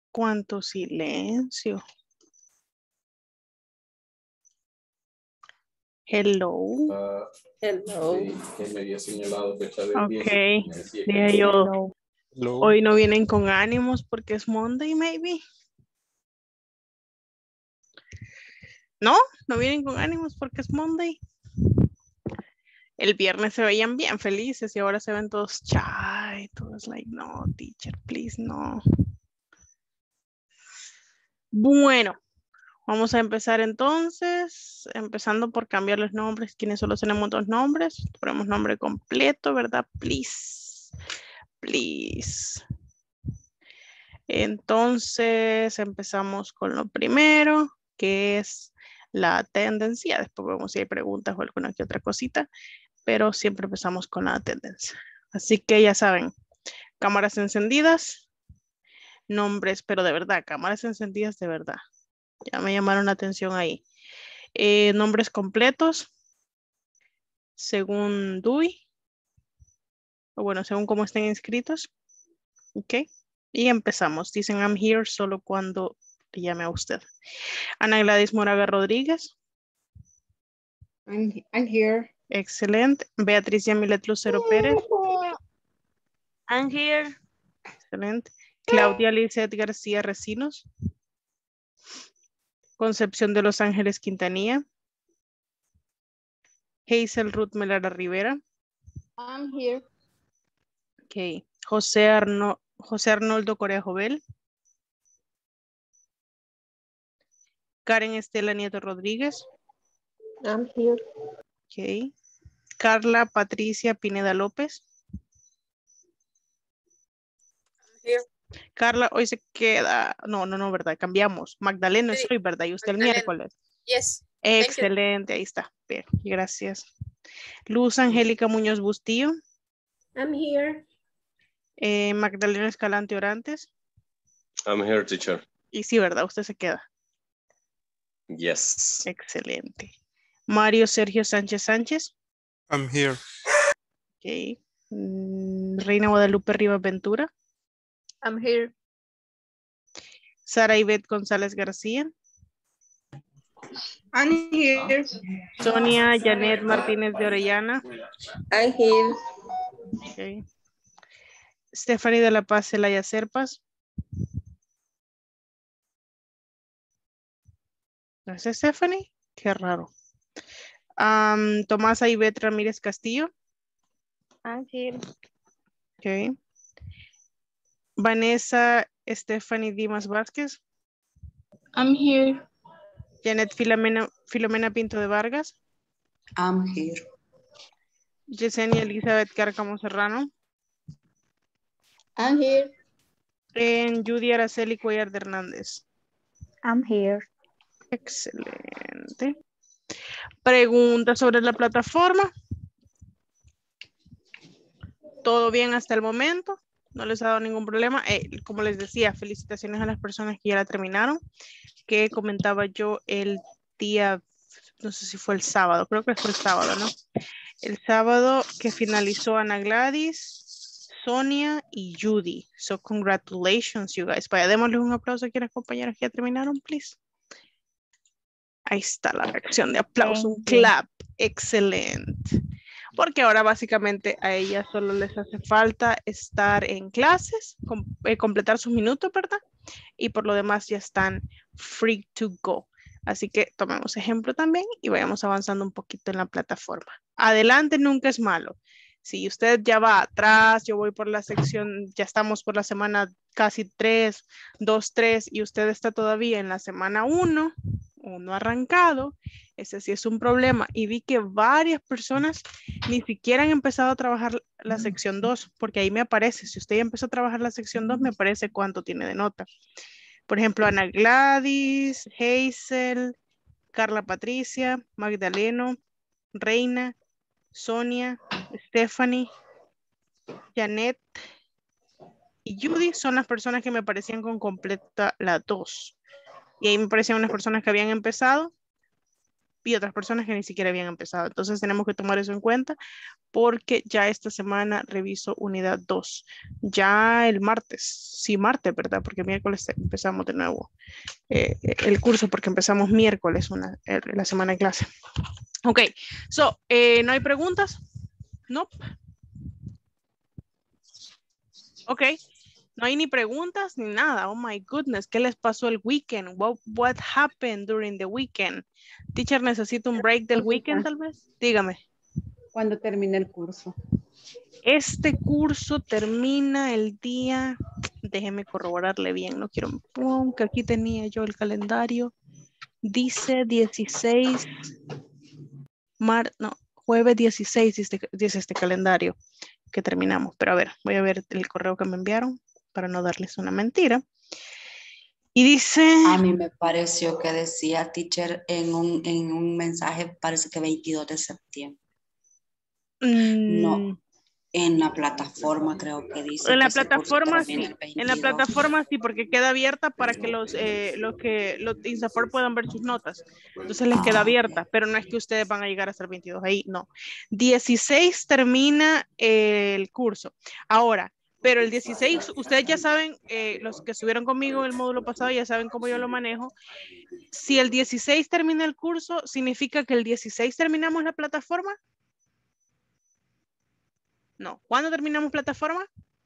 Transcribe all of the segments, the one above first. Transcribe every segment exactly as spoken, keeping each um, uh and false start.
Cuánto silencio. Hello. Uh, Hello. sí, que me había señalado fecha de Ok. diez, me decía que Dije no. yo, Hello. Hello. hoy no vienen con ánimos porque es Monday, maybe. No, no vienen con ánimos porque es Monday. El viernes se veían bien felices y ahora se ven todos shy, todos like, no, teacher, please, no. Bueno, vamos a empezar entonces, empezando por cambiar los nombres, quienes solo tenemos dos nombres, ponemos nombre completo, ¿verdad? Please, please. Entonces empezamos con lo primero, que es la tendencia, después vemos si hay preguntas o alguna que otra cosita, pero siempre empezamos con la tendencia. Así que ya saben, cámaras encendidas, nombres, pero de verdad, cámaras encendidas de verdad. Ya me llamaron la atención ahí. Eh, nombres completos, según D U I, o bueno, según cómo estén inscritos. Ok. Y empezamos. Dicen I'm here solo cuando le llame a usted. Ana Gladys Moraga Rodríguez. I'm, I'm here. Excelente. Beatriz Yamilet Lucero Pérez. I'm here. Excelente. Claudia Lizeth García Recinos. Concepción de Los Ángeles Quintanilla. Hazel Ruth Melara Rivera. I'm here. Ok. José, Arno, José Arnoldo Corea Jovel. Karen Estela Nieto Rodríguez. I'm here. Ok. Carla Patricia Pineda López. Here. Carla, hoy se queda. No, no, no, ¿verdad? Cambiamos. Magdalena Sí, es hoy, ¿verdad? Y usted Magdalena. el miércoles. Yes. Thank you. Excelente, ahí está. Bien, gracias. Luz Angélica Muñoz Bustillo. I'm here. Eh, Magdalena Escalante Orantes. I'm here, teacher. Y sí, ¿verdad? Usted se queda. Yes. Excelente. Mario Sergio Sánchez Sánchez. I'm here. Ok. Mm, Reina Guadalupe Rivas Ventura. I'm here. Sara Ivette González García. I'm here. Sonia Janet Martínez de Orellana. I'm here. Ok. Stephanie de la Paz Celaya Serpas. ¿No es Stephanie? Qué raro. Um, Tomás Ivette Ramírez Castillo. I'm here. Ok. Vanessa Stephanie Dimas Vázquez. I'm here. Janet Filomena, Filomena Pinto de Vargas. I'm here. Yesenia Elizabeth Cárcamo Serrano. I'm here. En Judy Araceli Cuellar de Hernández. I'm here. Excelente. Preguntas sobre la plataforma. ¿Todo bien hasta el momento? No les ha dado ningún problema. Eh, como les decía, felicitaciones a las personas que ya la terminaron. Que comentaba yo el día, no sé si fue el sábado, creo que fue el sábado, ¿no? El sábado que finalizó Ana Gladys, Sonia y Judy. So, congratulations, you guys. Vaya, démosle un aplauso a quienes compañeros que ya terminaron, please. Ahí está la reacción de aplauso, un clap. Excelente. Porque ahora básicamente a ellas solo les hace falta estar en clases, com eh, completar sus minutos, ¿verdad? Y por lo demás ya están free to go. Así que tomemos ejemplo también y vayamos avanzando un poquito en la plataforma. Adelante nunca es malo. Si usted ya va atrás, yo voy por la sección, ya estamos por la semana casi tres, dos, tres y usted está todavía en la semana uno o no arrancado, ese sí es un problema. Y vi que varias personas ni siquiera han empezado a trabajar la sección dos, porque ahí me aparece, si usted ya empezó a trabajar la sección dos, me aparece cuánto tiene de nota. Por ejemplo, Ana Gladys, Hazel, Carla Patricia, Magdaleno, Reina, Sonia, Stephanie, Janet y Judy son las personas que me parecían con completa la dos. Y ahí me parecían unas personas que habían empezado y otras personas que ni siquiera habían empezado. Entonces tenemos que tomar eso en cuenta porque ya esta semana reviso unidad dos. Ya el martes, sí, martes, ¿verdad? Porque miércoles empezamos de nuevo eh, el curso porque empezamos miércoles una, la semana de clase. Ok, so, eh, ¿no hay preguntas? No. Nope. Ok. No hay ni preguntas ni nada. Oh my goodness, ¿qué les pasó el weekend? What, what happened during the weekend? Teacher, ¿necesito un break del weekend tal vez? Dígame. ¿Cuándo termina el curso? Este curso termina el día, déjeme corroborarle bien, no quiero, pum, que aquí tenía yo el calendario. Dice dieciséis, mar, no, jueves dieciséis dice, dice este calendario que terminamos. Pero a ver, voy a ver el correo que me enviaron para no darles una mentira. Y dice... A mí me pareció que decía, teacher, en un, en un mensaje, parece que veintidós de septiembre. Mmm, no, en la plataforma creo que dice. En la que plataforma sí, en la plataforma sí, porque queda abierta para que los, eh, los que los INSAFORP puedan ver sus notas. Entonces les queda abierta, pero no es que ustedes van a llegar hasta el veintidós ahí, no. dieciséis termina el curso. Ahora, pero el dieciséis, ustedes ya saben, eh, los que estuvieron conmigo en el módulo pasado ya saben cómo yo lo manejo. Si el dieciséis termina el curso, ¿significa que el dieciséis terminamos la plataforma? No. ¿Cuándo terminamos plataforma?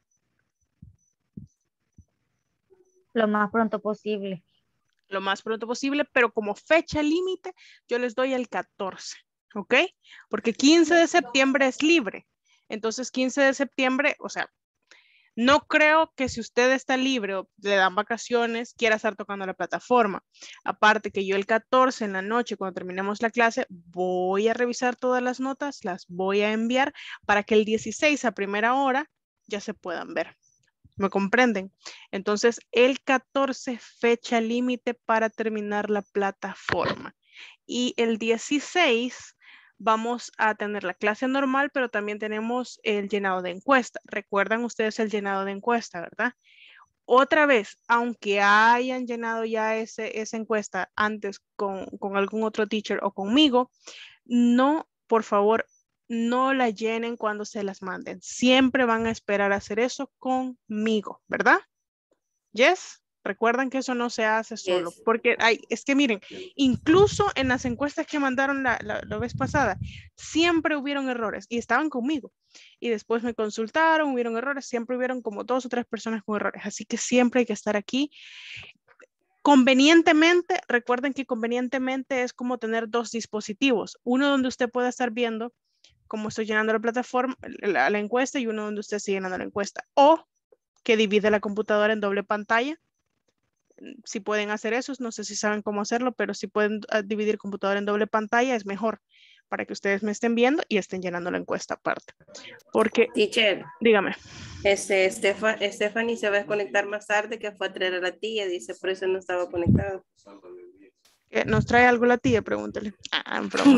Lo más pronto posible. Lo más pronto posible, pero como fecha límite, yo les doy el catorce, ¿ok? Porque quince de septiembre es libre. Entonces, quince de septiembre, o sea, no creo que si usted está libre o le dan vacaciones, quiera estar tocando la plataforma. Aparte que yo el catorce en la noche, cuando terminemos la clase, voy a revisar todas las notas, las voy a enviar para que el dieciséis a primera hora ya se puedan ver. ¿Me comprenden? Entonces, el catorce fecha límite para terminar la plataforma. Y el dieciséis vamos a tener la clase normal, pero también tenemos el llenado de encuesta. Recuerdan ustedes el llenado de encuesta, ¿verdad? Otra vez, aunque hayan llenado ya ese, esa encuesta antes con, con algún otro teacher o conmigo, no, por favor, no la llenen cuando se las manden. Siempre van a esperar a hacer eso conmigo, ¿verdad? Yes. Recuerdan que eso no se hace solo, yes. Porque hay, es que miren, incluso en las encuestas que mandaron la, la, la vez pasada, siempre hubieron errores y estaban conmigo. Y después me consultaron, hubieron errores, siempre hubieron como dos o tres personas con errores. Así que siempre hay que estar aquí. Convenientemente, recuerden que convenientemente es como tener dos dispositivos. Uno donde usted pueda estar viendo cómo estoy llenando la plataforma, la, la encuesta, y uno donde usted esté llenando la encuesta. O que divide la computadora en doble pantalla. Si pueden hacer eso, no sé si saben cómo hacerlo, pero si pueden uh, dividir computadora en doble pantalla es mejor para que ustedes me estén viendo y estén llenando la encuesta aparte. Porque, teacher, dígame. Este, Estefan, Stephanie se va a conectar más tarde, que fue a traer a la tía, dice, por eso no estaba conectado. ¿Nos trae algo la tía? Pregúntele. Ah, broma.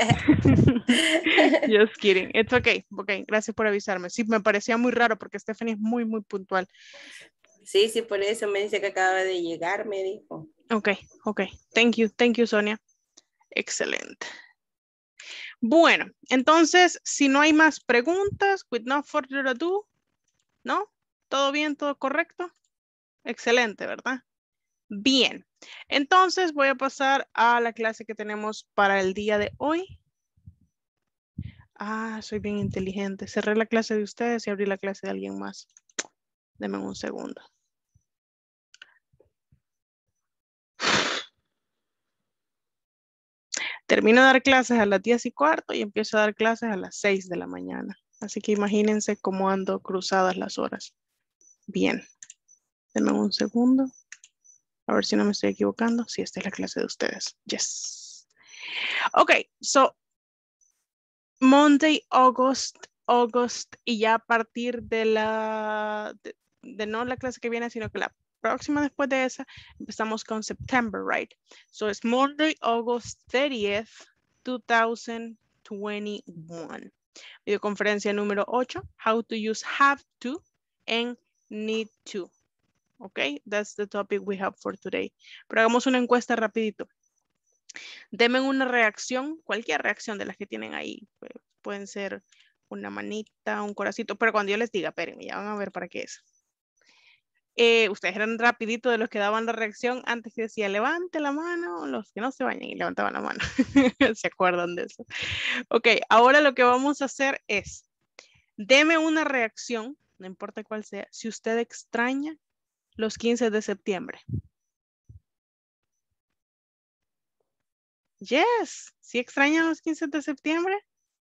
Just kidding. It's okay. Ok, gracias por avisarme. Sí, me parecía muy raro porque Stephanie es muy, muy puntual. Sí, sí, por eso me dice que acaba de llegar, me dijo. Ok, ok. Thank you, thank you, Sonia. Excelente. Bueno, entonces, si no hay más preguntas, with no further ado, ¿no? ¿Todo bien, todo correcto? Excelente, ¿verdad? Bien. Entonces, voy a pasar a la clase que tenemos para el día de hoy. Ah, soy bien inteligente. Cerré la clase de ustedes y abrí la clase de alguien más. Denme un segundo. Termino de dar clases a las diez y cuarto y empiezo a dar clases a las seis de la mañana. Así que imagínense cómo ando cruzadas las horas. Bien. Denme un segundo. A ver si no me estoy equivocando. Sí, esta es la clase de ustedes. Yes. Ok, so Monday, August, August, y ya a partir de la, de, de no la clase que viene, sino que la próxima después de esa, empezamos con September, right? So it's Monday, August thirtieth, two thousand twenty-one. Videoconferencia número ocho, how to use have to and need to. Okay, that's the topic we have for today. Pero hagamos una encuesta rapidito. Deme una reacción, cualquier reacción de las que tienen ahí. Pueden ser una manita, un coracito, pero cuando yo les diga, espérenme, ya van a ver para qué es. Eh, ustedes eran rapidito de los que daban la reacción antes que decía levante la mano, los que no se bañan y levantaban la mano. ¿Se acuerdan de eso? Ok, ahora lo que vamos a hacer es, deme una reacción, no importa cuál sea, si usted extraña los quince de septiembre. Yes, ¿sí extrañan los quince de septiembre?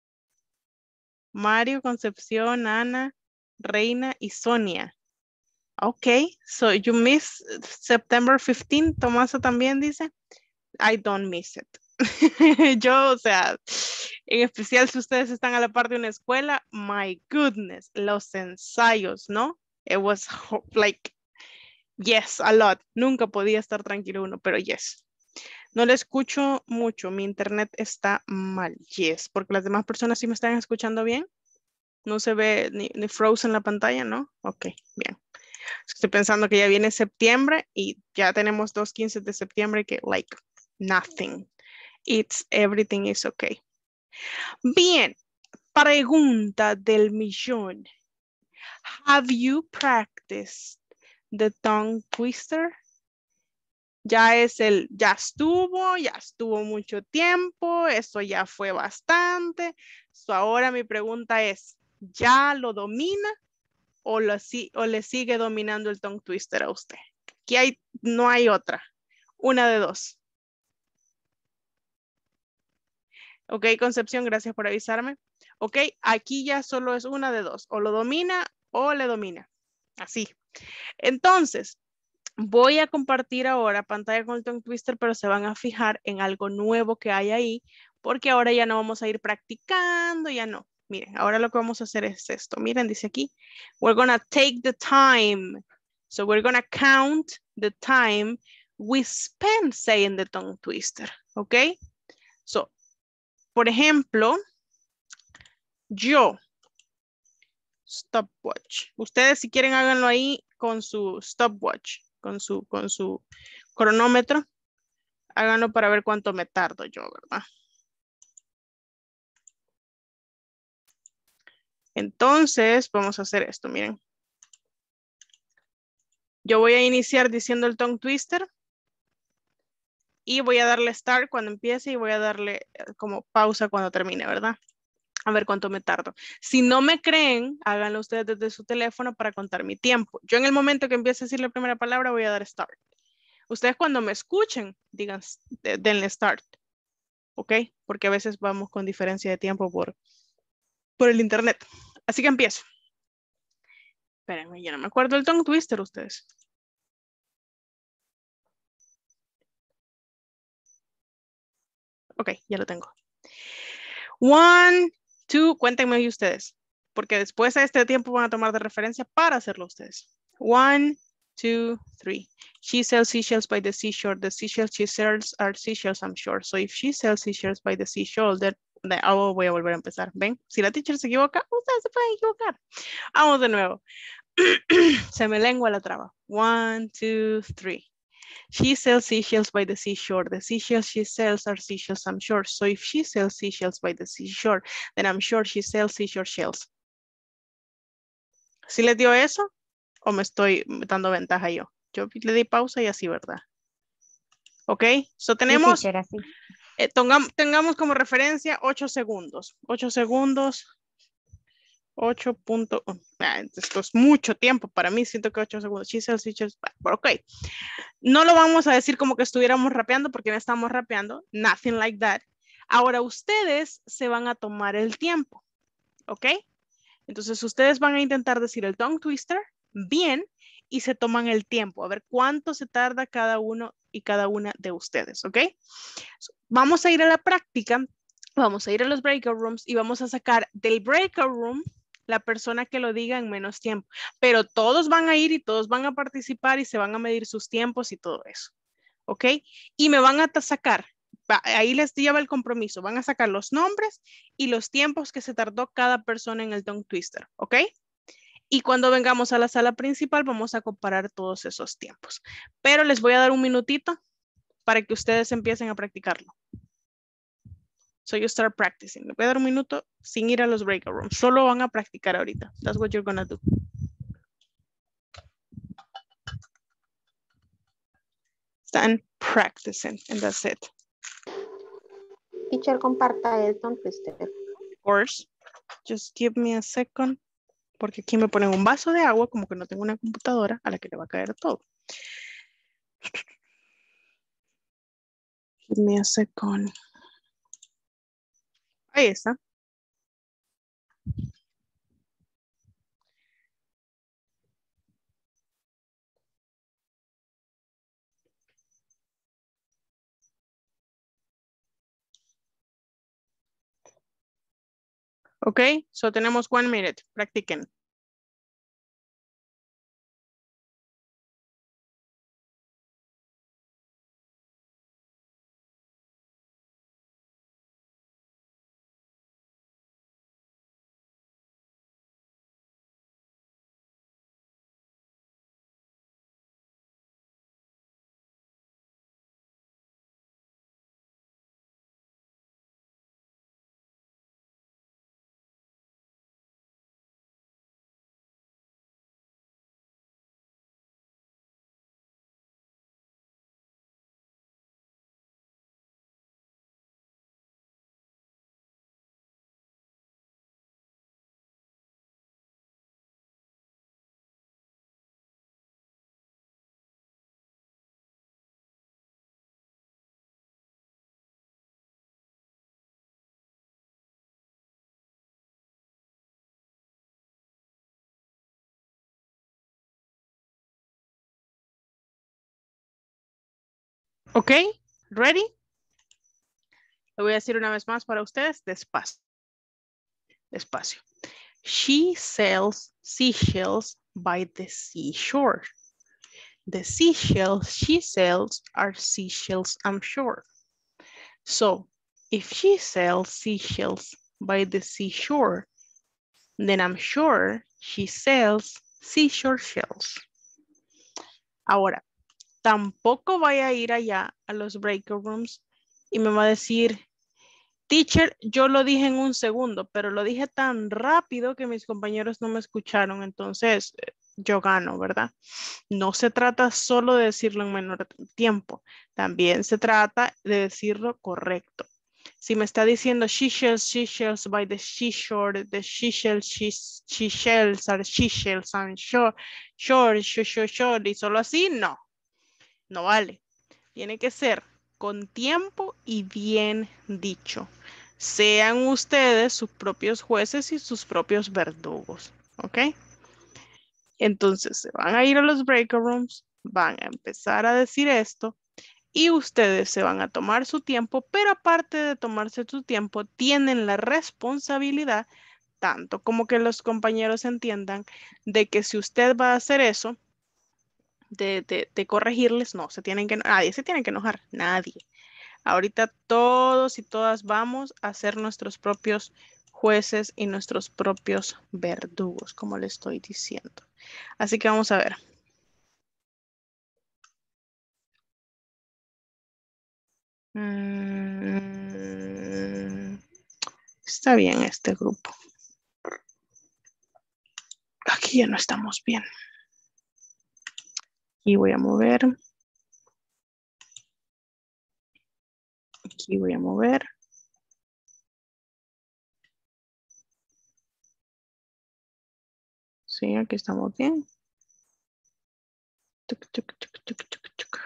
Mario, Concepción, Ana, Reina y Sonia. Ok, so you miss September fifteenth. Tomasa también dice, I don't miss it. Yo, o sea, en especial si ustedes están a la par de una escuela, my goodness, los ensayos, ¿no? It was like, yes, a lot. Nunca podía estar tranquilo uno, pero yes. No le escucho mucho, mi internet está mal. Yes, porque las demás personas sí me están escuchando bien. No se ve ni, ni frozen en la pantalla, ¿no? Ok, bien. Estoy pensando que ya viene septiembre y ya tenemos dos quince de septiembre que like nothing. It's everything is okay. Bien, pregunta del millón. Have you practiced the tongue twister? Ya es el, ya estuvo, ya estuvo mucho tiempo, eso ya fue bastante. So ahora mi pregunta es, ¿ya lo domina o, lo, o le sigue dominando el tongue twister a usted? Aquí hay, no hay otra, una de dos. Ok, Concepción, gracias por avisarme. Ok, aquí ya solo es una de dos, o lo domina o le domina, así. Entonces, voy a compartir ahora pantalla con el tongue twister, pero se van a fijar en algo nuevo que hay ahí, porque ahora ya no vamos a ir practicando, ya no. Miren, ahora lo que vamos a hacer es esto. Miren, dice aquí, we're gonna take the time. So we're gonna count the time we spend saying the tongue twister, ¿ok? So, por ejemplo, yo, stopwatch. Ustedes si quieren háganlo ahí con su stopwatch. Con su, con su cronómetro, háganlo para ver cuánto me tardo yo, ¿verdad? Entonces, vamos a hacer esto, miren. Yo voy a iniciar diciendo el tongue twister y voy a darle start cuando empiece y voy a darle como pausa cuando termine, ¿verdad? A ver cuánto me tardo. Si no me creen, háganlo ustedes desde su teléfono para contar mi tiempo. Yo en el momento que empiece a decir la primera palabra voy a dar start. Ustedes cuando me escuchen, digan, denle start. ¿Ok? Porque a veces vamos con diferencia de tiempo por, por el internet. Así que empiezo. Espérenme, ya no me acuerdo el tongue twister ustedes. Ok, ya lo tengo. One, two, cuéntenme ahí ustedes. Porque después de este tiempo van a tomar de referencia para hacerlo ustedes. One, two, three. She sells seashells by the seashore. The seashells she sells are seashells, I'm sure. So if she sells seashells by the seashore, then, then oh, voy a volver a empezar. ¿Ven? Si la teacher se equivoca, ustedes se pueden equivocar. Vamos de nuevo. Se me lengua la traba. One, two, three. She sells seashells by the seashore. The seashells she sells are seashells, I'm sure. So if she sells seashells by the seashore, then I'm sure she sells seashore shells. ¿Sí les dio eso? ¿O me estoy dando ventaja yo? Yo le di pausa y así, ¿verdad? Ok, so tenemos, Sí, sí, eh, tengamos, tengamos como referencia ocho segundos. ocho segundos. ocho punto uno. Ah, esto es mucho tiempo para mí. Siento que ocho segundos. She sells, she sells. Ok. No lo vamos a decir como que estuviéramos rapeando porque no estamos rapeando. Nothing like that. Ahora ustedes se van a tomar el tiempo. ¿Ok? Entonces ustedes van a intentar decir el tongue twister bien y se toman el tiempo. A ver cuánto se tarda cada uno y cada una de ustedes. ¿Ok? Vamos a ir a la práctica. Vamos a ir a los breakout rooms y vamos a sacar del breakout room la persona que lo diga en menos tiempo. Pero todos van a ir y todos van a participar y se van a medir sus tiempos y todo eso. ¿Ok? Y me van a sacar, ahí les lleva el compromiso, van a sacar los nombres y los tiempos que se tardó cada persona en el tongue twister. ¿Ok? Y cuando vengamos a la sala principal vamos a comparar todos esos tiempos. Pero les voy a dar un minutito para que ustedes empiecen a practicarlo. So you start practicing. Le voy a dar un minuto sin ir a los breakout rooms. Solo van a practicar ahorita. That's what you're gonna do. Están practicing and that's it. Teacher, comparta el tongue twister. Of course. Just give me a second. Porque aquí me ponen un vaso de agua como que no tengo una computadora a la que le va a caer todo. Give me a second. Ahí está. Ok, so tenemos one minute. Practiquen. Ok, ready? Lo voy a decir una vez más para ustedes, despacio. Despacio. She sells seashells by the seashore. The seashells she sells are seashells, I'm sure. So, if she sells seashells by the seashore, then I'm sure she sells seashore shells. Ahora, tampoco vaya a ir allá a los breakout rooms y me va a decir, teacher, yo lo dije en un segundo, pero lo dije tan rápido que mis compañeros no me escucharon, entonces yo gano, ¿verdad? No se trata solo de decirlo en menor tiempo, también se trata de decirlo correcto. Si me está diciendo she shells, she shells by the seashore, the she shells, she, she shells are she shells on shore, shore, shore, shore, shore, y solo así, no, no vale. Tiene que ser con tiempo y bien dicho. Sean ustedes sus propios jueces y sus propios verdugos, ¿ok? Entonces se van a ir a los breakout rooms, van a empezar a decir esto y ustedes se van a tomar su tiempo, pero aparte de tomarse su tiempo, tienen la responsabilidad, tanto como que los compañeros entiendan, de que si usted va a hacer eso, de, de, de corregirles, no, se tienen que, nadie se tiene que enojar, nadie. Ahorita todos y todas vamos a ser nuestros propios jueces y nuestros propios verdugos, como le estoy diciendo. Así que vamos a ver. Mm, está bien este grupo. Aquí ya no estamos bien. Aquí voy a mover. Aquí voy a mover. Sí, aquí estamos bien. Tuc, tuc, tuc, tuc, tuc, tuc.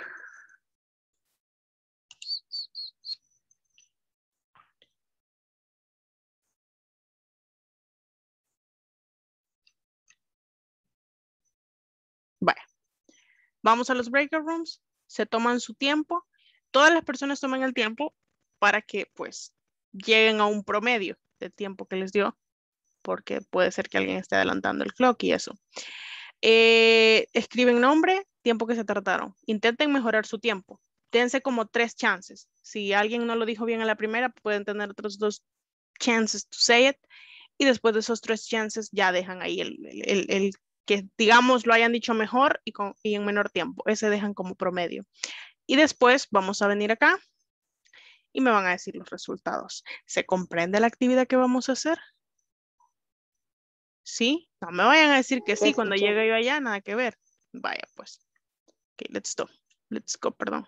Vale. Vamos a los breakout rooms. Se toman su tiempo. Todas las personas toman el tiempo para que pues lleguen a un promedio del tiempo que les dio. Porque puede ser que alguien esté adelantando el clock y eso. Eh, escriben nombre, tiempo que se trataron. Intenten mejorar su tiempo. Dense como tres chances. Si alguien no lo dijo bien a la primera, pueden tener otros dos chances to say it. Y después de esos tres chances ya dejan ahí el, el, el, el que digamos lo hayan dicho mejor y, con, y en menor tiempo. Ese dejan como promedio. Y después vamos a venir acá y me van a decir los resultados. ¿Se comprende la actividad que vamos a hacer? ¿Sí? No me vayan a decir que sí Yes, cuando teacher. llegue yo allá, nada que ver. Vaya, pues. Ok, let's go. Let's go, perdón.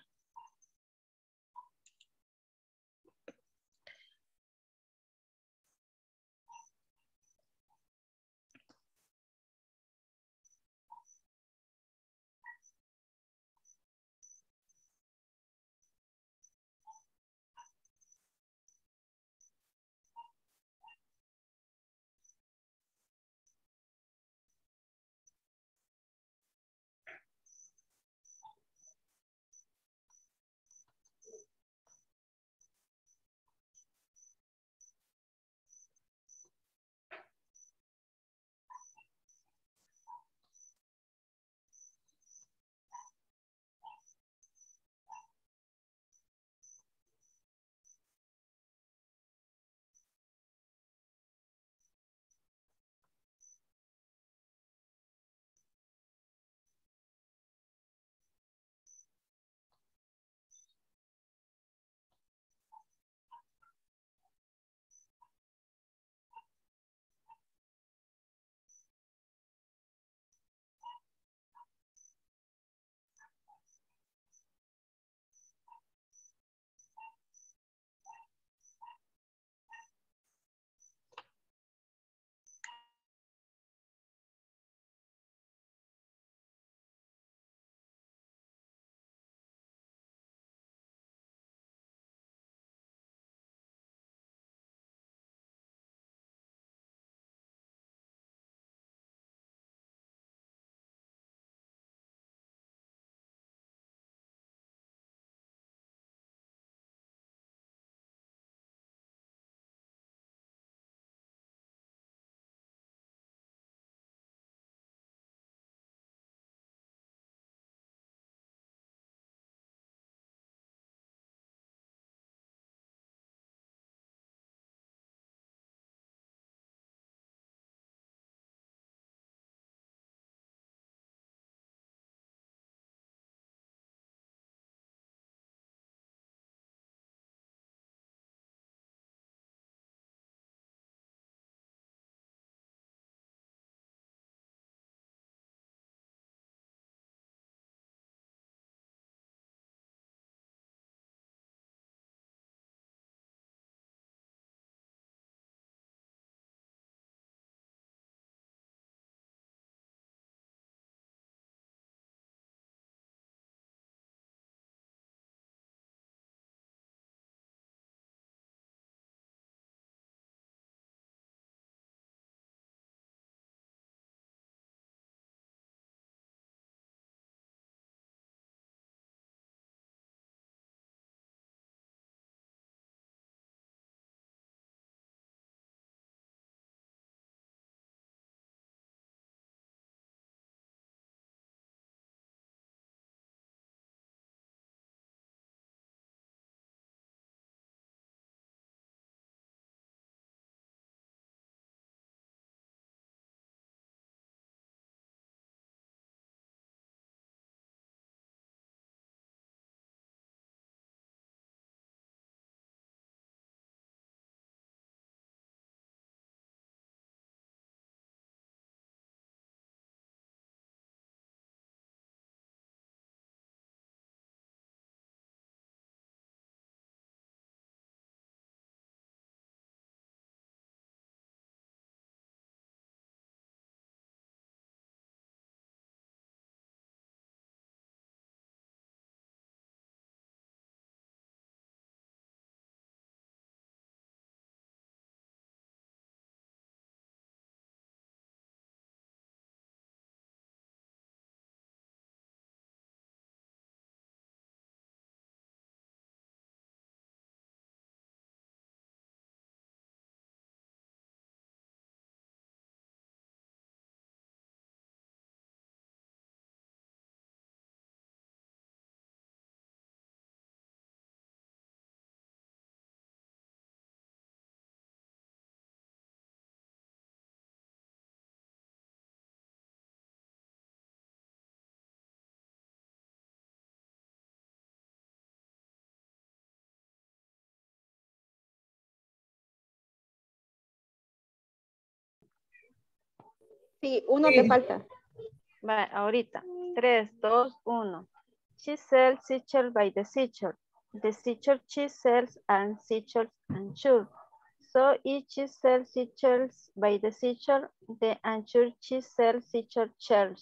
Sí, uno Sí. te falta. Va, ahorita. tres, dos, uno. She sells seashell by the seashore. The seashore she sells and seashells and sure. So if she sells seashells by the seashore, the unsure she sells seashell shells.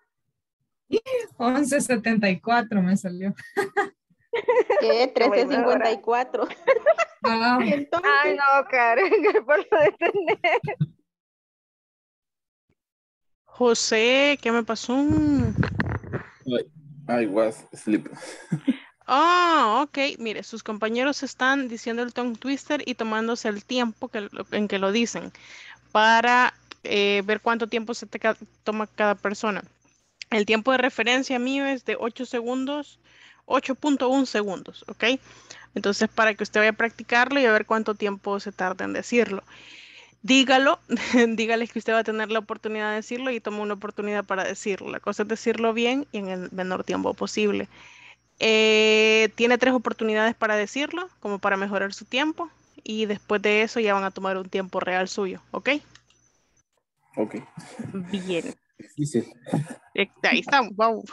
once setenta y cuatro me salió. ¿Qué? Qué buena trece cincuenta y cuatro. Ah, Y entonces, Ay, no, Karen, que por lo de tener. José, ¿qué me pasó? I was asleep. Ah, ok. Mire, sus compañeros están diciendo el tongue twister y tomándose el tiempo que, lo- en que lo dicen para eh, ver cuánto tiempo se te ca- toma cada persona. El tiempo de referencia mío es de ocho segundos, ocho punto uno segundos, ¿ok? Entonces, para que usted vaya a practicarlo y a ver cuánto tiempo se tarda en decirlo. Dígalo, dígales que usted va a tener la oportunidad de decirlo y toma una oportunidad para decirlo. La cosa es decirlo bien y en el menor tiempo posible. Eh, tiene tres oportunidades para decirlo, como para mejorar su tiempo. Y después de eso ya van a tomar un tiempo real suyo, ¿ok? Ok. Bien. Difícil. Eh, Ahí estamos, vamos.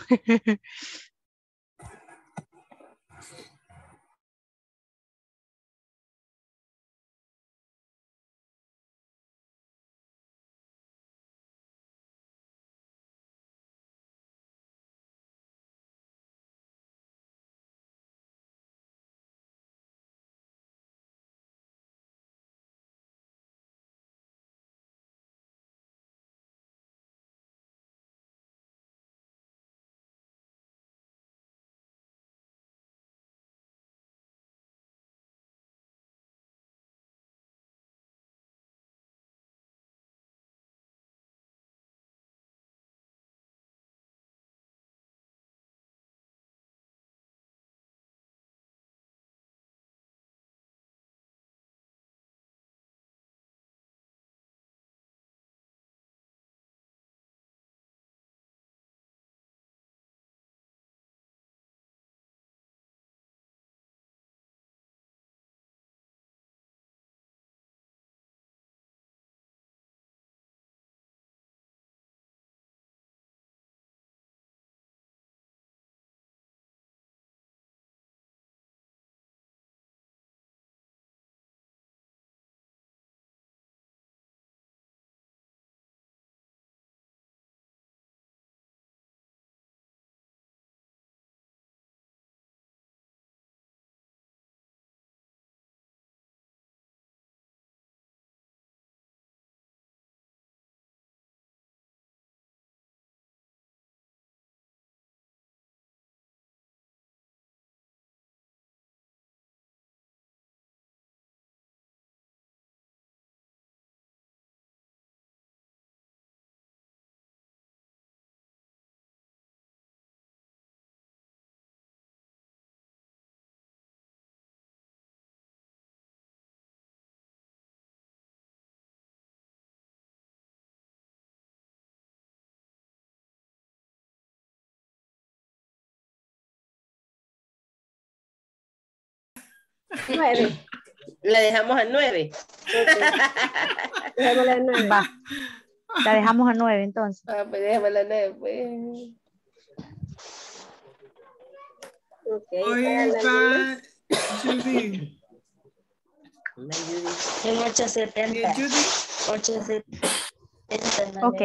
nueve. La dejamos a nueve. Ok. Dejémosla en nueve. Va, la dejamos a nueve entonces. Ah, pues déjamela a nueve, pues. Ok. hoy Ana, va Judy. La Judy. En ocho setenta. Eh, Judy. ocho setenta. Ok.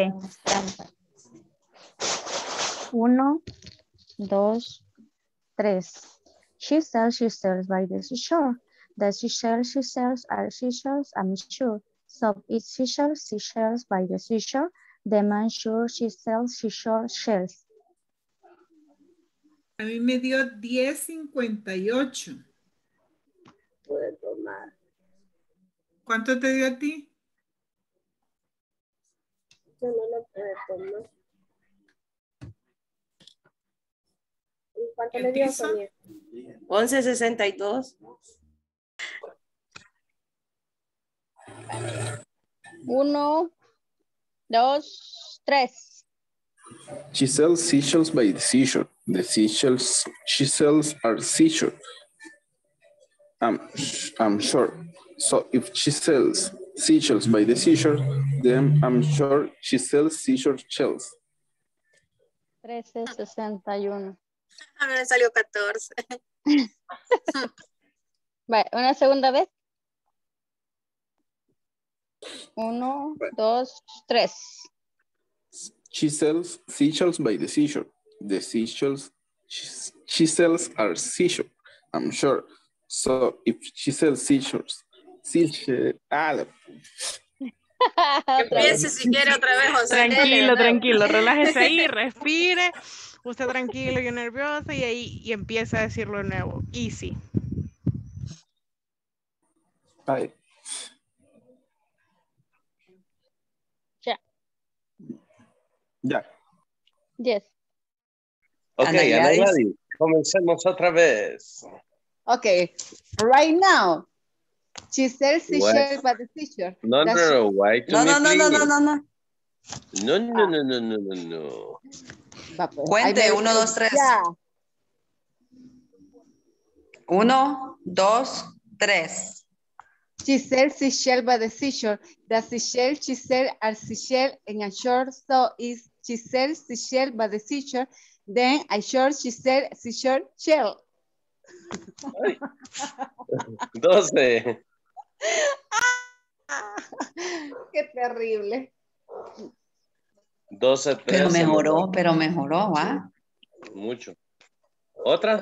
Uno, dos, tres. She sells, she sells by the seashore. The seashells, she sells are seashells, I'm sure. So it's seashells, seashells by the seashore. The man sure she sells, seashore shells. A mí me dio diez cincuenta y ocho. puede tomar. ¿Cuánto te dio a ti? Yo no lo puedo tomar. ¿Y cuánto ¿El le dio, piso? Sonia? once sesenta y dos. Uno, dos, tres. She sells seashells by the seashore. The seashells she sells are seashore. I'm, I'm sure. So if she sells seashells by the seashore, then I'm sure she sells seashore shells. trece sesenta y uno. A mí me salió catorce. Vale, una segunda vez. Uno, dos, tres. She sells seashells by the seashore. The seashells she, she sells are seashore, I'm sure. So if she sells seashores, seashell, ah, la- Otra vez. Empiece si quiere otra vez, José. Dele de Tranquilo, nuevo. tranquilo, relájese ahí, respire. Usted tranquilo, yo nerviosa y ahí y empieza a decirlo de nuevo. Easy. ay, Ya. ya. Yes. Ok, Ana Ana Gladys. Gladys, comencemos otra vez. Okay, right now, she sells What? seashell by the seashore. No, no, Does she- no, why to No, me, no, no, no, no, please? no, no. No, no, no, no, no, no, no. Va, pues, Cuente, ahí me uno, dice, dos, tres. Ya. Uno, dos, tres. She sells seashell by the seashore. The seashell she sells are seashell in a shore, so is she sells seashell by the seashore. Then I sure she sells seashore shell. doce. Qué terrible. doce, Pero trece. mejoró, pero mejoró, ¿va? Mucho. ¿Otra?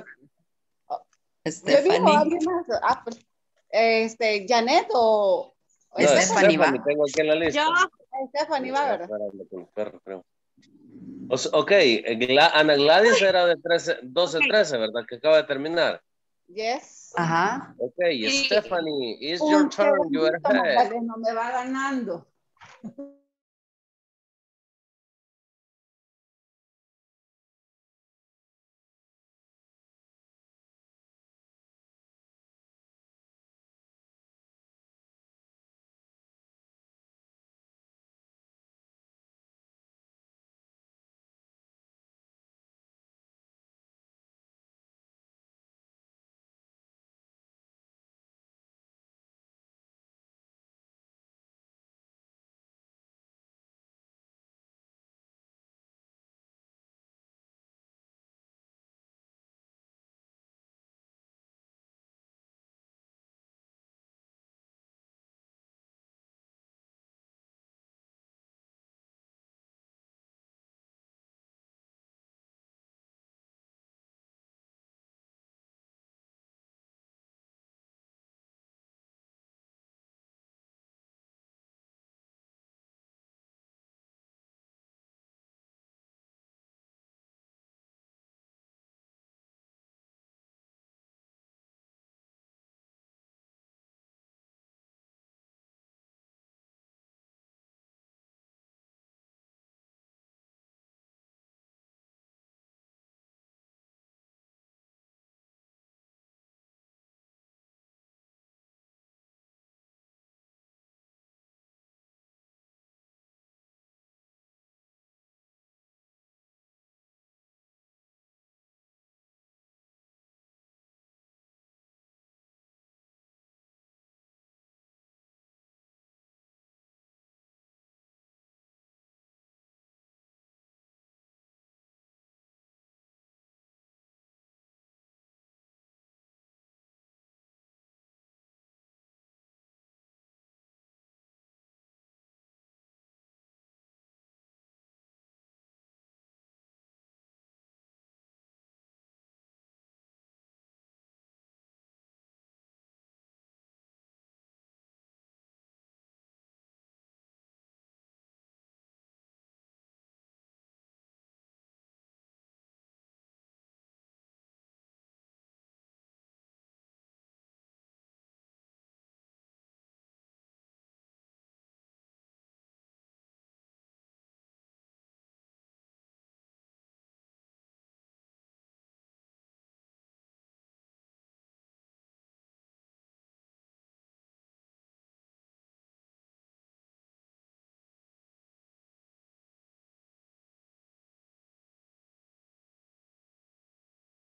Yo digo Stephanie. alguien más. Ah, pues, este, Janet o, o No, Stephanie va. tengo aquí en la lista. Yo. Stephanie va, ¿verdad? Espérame con el perro, creo. O sea, ok, Gla- Ana Gladys era de trece, doce, trece, ¿verdad? Que acaba de terminar. Yes. Ajá. Ok, Stephanie, it's Un your turn, you are segundito, ahead. Magdalena, me va ganando.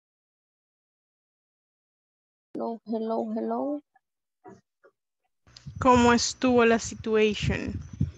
Hello, hello, hello. ¿Cómo estuvo la situación?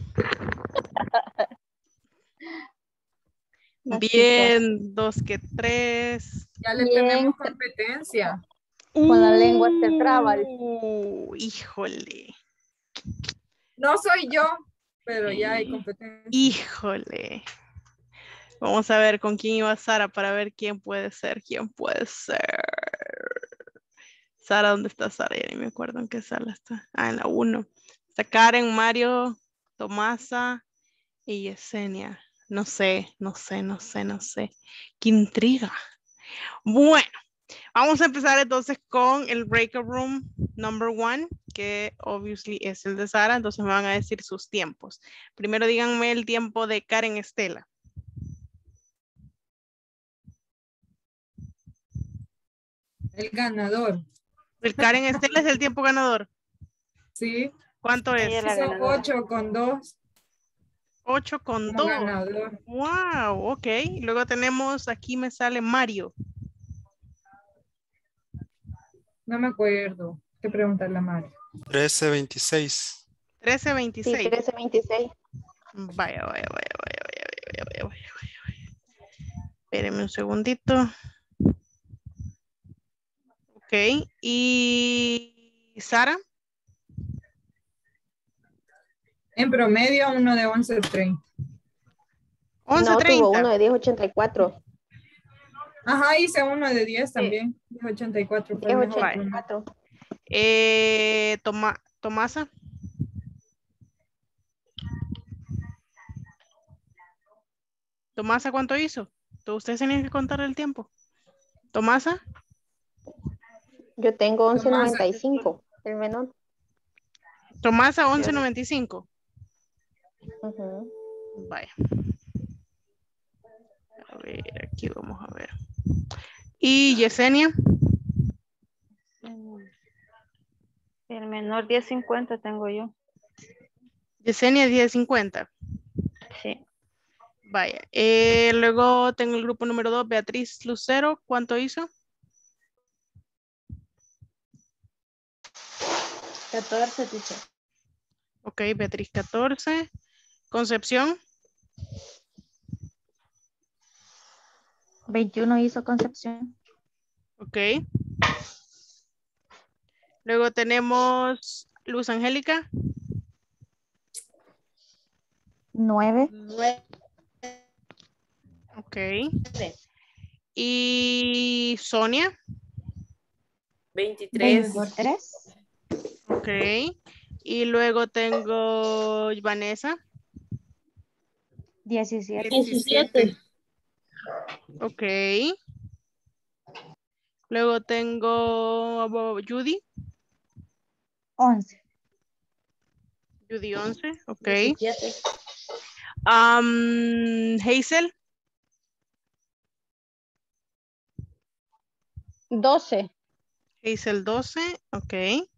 La Bien, dos que tres. Ya le Bien. tenemos competencia. Con la lengua se traba. Uh, híjole. No soy yo, pero ya hay competencia. Híjole. Vamos a ver con quién iba Sara para ver quién puede ser, quién puede ser. Sara, ¿dónde está Sara? Ya ni me acuerdo en qué sala está. Ah, en la uno. Está Karen, Mario, Tomasa y Yesenia. No sé, no sé, no sé, no sé. Qué intriga. Bueno, vamos a empezar entonces con el breakout room number one, que obviously es el de Sara. Entonces me van a decir sus tiempos. Primero díganme el tiempo de Karen Estela. El ganador. El Karen Estela es el tiempo ganador. Sí. ¿Cuánto es? Ella es la Hizo ganadora. ocho con dos. ocho con Como dos. ganador. Wow, ok. Luego tenemos, aquí me sale Mario. No me acuerdo. Hay que preguntarle a Mario. trece veintiséis. trece Sí, veintiséis. trece veintiséis. Vaya, vaya, vaya, vaya, vaya, vaya, vaya, vaya, vaya, vaya. Espérenme un segundito. Ok. ¿Y Sara? En promedio, uno de once treinta. No, tuvo uno once treinta. de diez ochenta y cuatro. Ajá, hice uno de diez Sí. también. diez ochenta y cuatro fue el diez mejor. ochenta y cuatro. Eh, Toma, Tomasa. Tomasa, ¿cuánto hizo? Ustedes tenían que contar el tiempo. Tomasa. Yo tengo once Tomás, noventa y cinco. El menor. Tomasa, once noventa y cinco. Ujú. Vaya. A ver, aquí vamos a ver. ¿Y Yesenia? El menor diez cincuenta tengo yo. Yesenia, diez cincuenta. Sí. Vaya. Eh, luego tengo el grupo número dos, Beatriz Lucero. ¿Cuánto hizo? catorce, teacher. Ok, Beatriz catorce. Concepción. veintiuno hizo Concepción. Ok. Luego tenemos Luz Angélica. nueve. Ok. Y Sonia. veintitrés. veintitrés. Ok. Y luego tengo Vanessa. diecisiete. diecisiete. Ok. Luego tengo Judy. once. Judy once. Ok. diecisiete. Um, Hazel. doce. Hazel doce. Ok.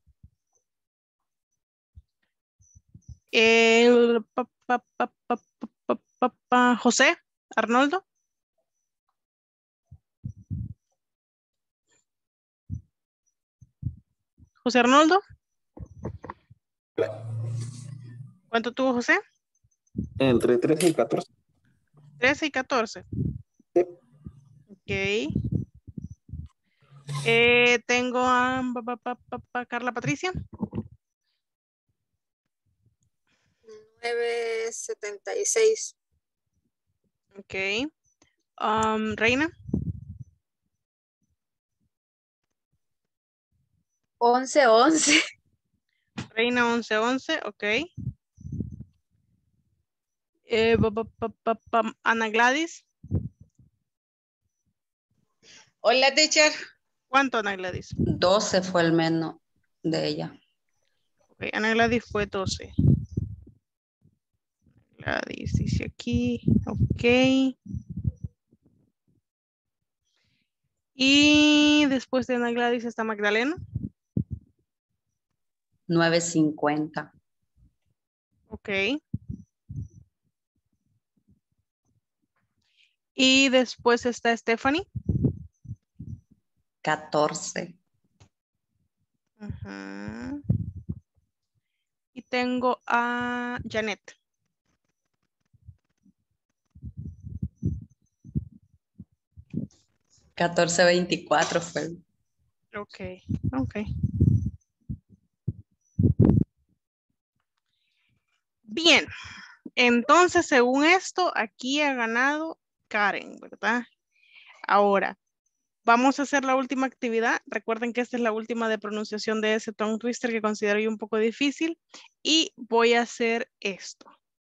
El, pa, pa, pa, pa, pa, pa, pa, José Arnoldo. José Arnoldo. ¿Cuánto tuvo José? Entre trece y catorce. trece y catorce. Sí. Ok. Eh, tengo a pa, pa, pa, pa, Carla Patricia. nueve setenta y seis. Ok. Um, Reina. once once. Reina once once. Ok. Eh, pa, pa, pa, pa, pa, Ana Gladys. Hola, teacher. ¿Cuánto Ana Gladys? doce fue el menos de ella. Ok, Ana Gladys fue doce. Gladys dice aquí. Ok. Y después de Ana Gladys está Magdalena. nueve cincuenta. Ok. Y después está Stephanie. catorce. Ajá. tengo a Janet. catorce veinticuatro fue. Ok, ok. Bien, entonces según esto, aquí ha ganado Karen, ¿verdad? Ahora, vamos a hacer la última actividad. Recuerden que esta es la última de pronunciación de ese tongue twister que considero yo un poco difícil. Y voy a hacer esto.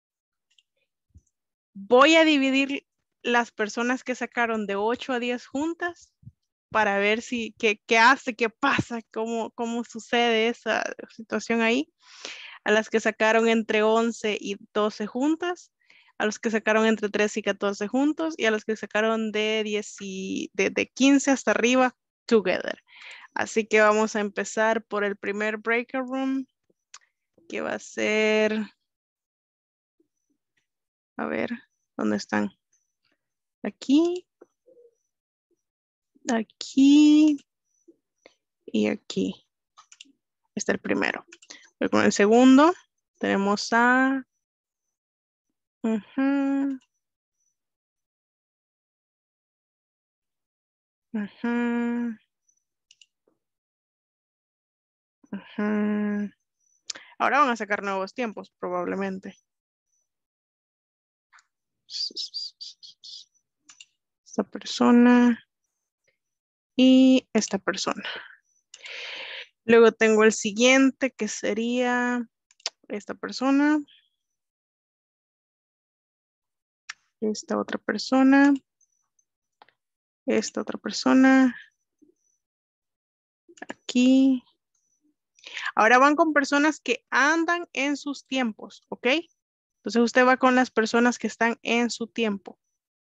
Voy a dividir las personas que sacaron de ocho a diez juntas para ver si qué, qué hace, qué pasa, cómo, cómo sucede esa situación ahí. A las que sacaron entre once y doce juntas, a los que sacaron entre trece y catorce juntos y a los que sacaron de, diez y, de, de quince hasta arriba, together. Así que vamos a empezar por el primer breaker room, que va a ser, a ver, ¿dónde están? Aquí, aquí y aquí. Este es el primero. Voy con el segundo. Tenemos a... Uh-huh, uh-huh, uh-huh. Ahora van a sacar nuevos tiempos, probablemente. Esta persona y esta persona. Luego tengo el siguiente, que sería esta persona. Esta otra persona. Esta otra persona. Aquí. Ahora van con personas que andan en sus tiempos, ¿ok? Entonces usted va con las personas que están en su tiempo.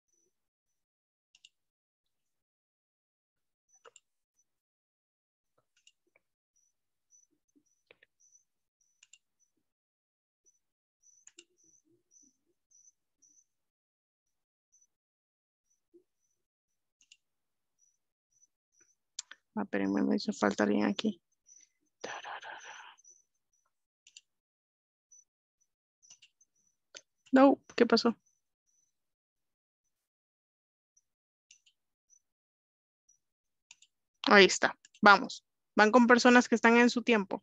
Ah, espérenme, me hizo falta alguien aquí. No, ¿qué pasó? Ahí está, vamos. Van con personas que están en su tiempo.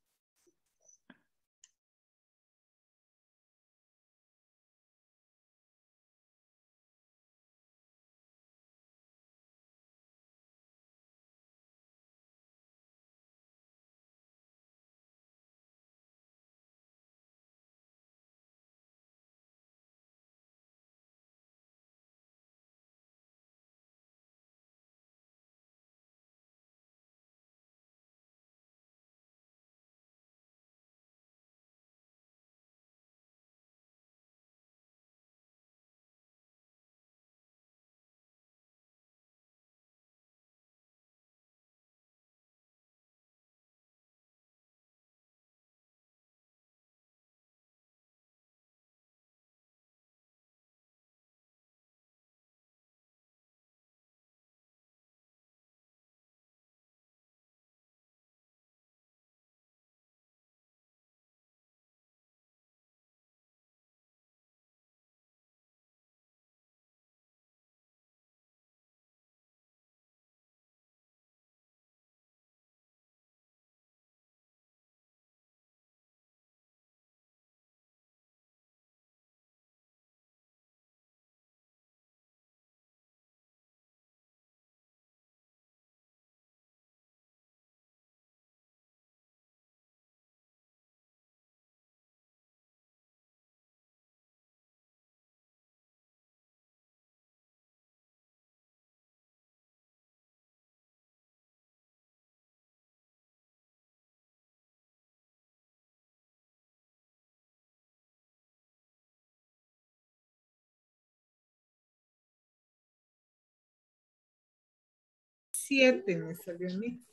Siete me salió a mí.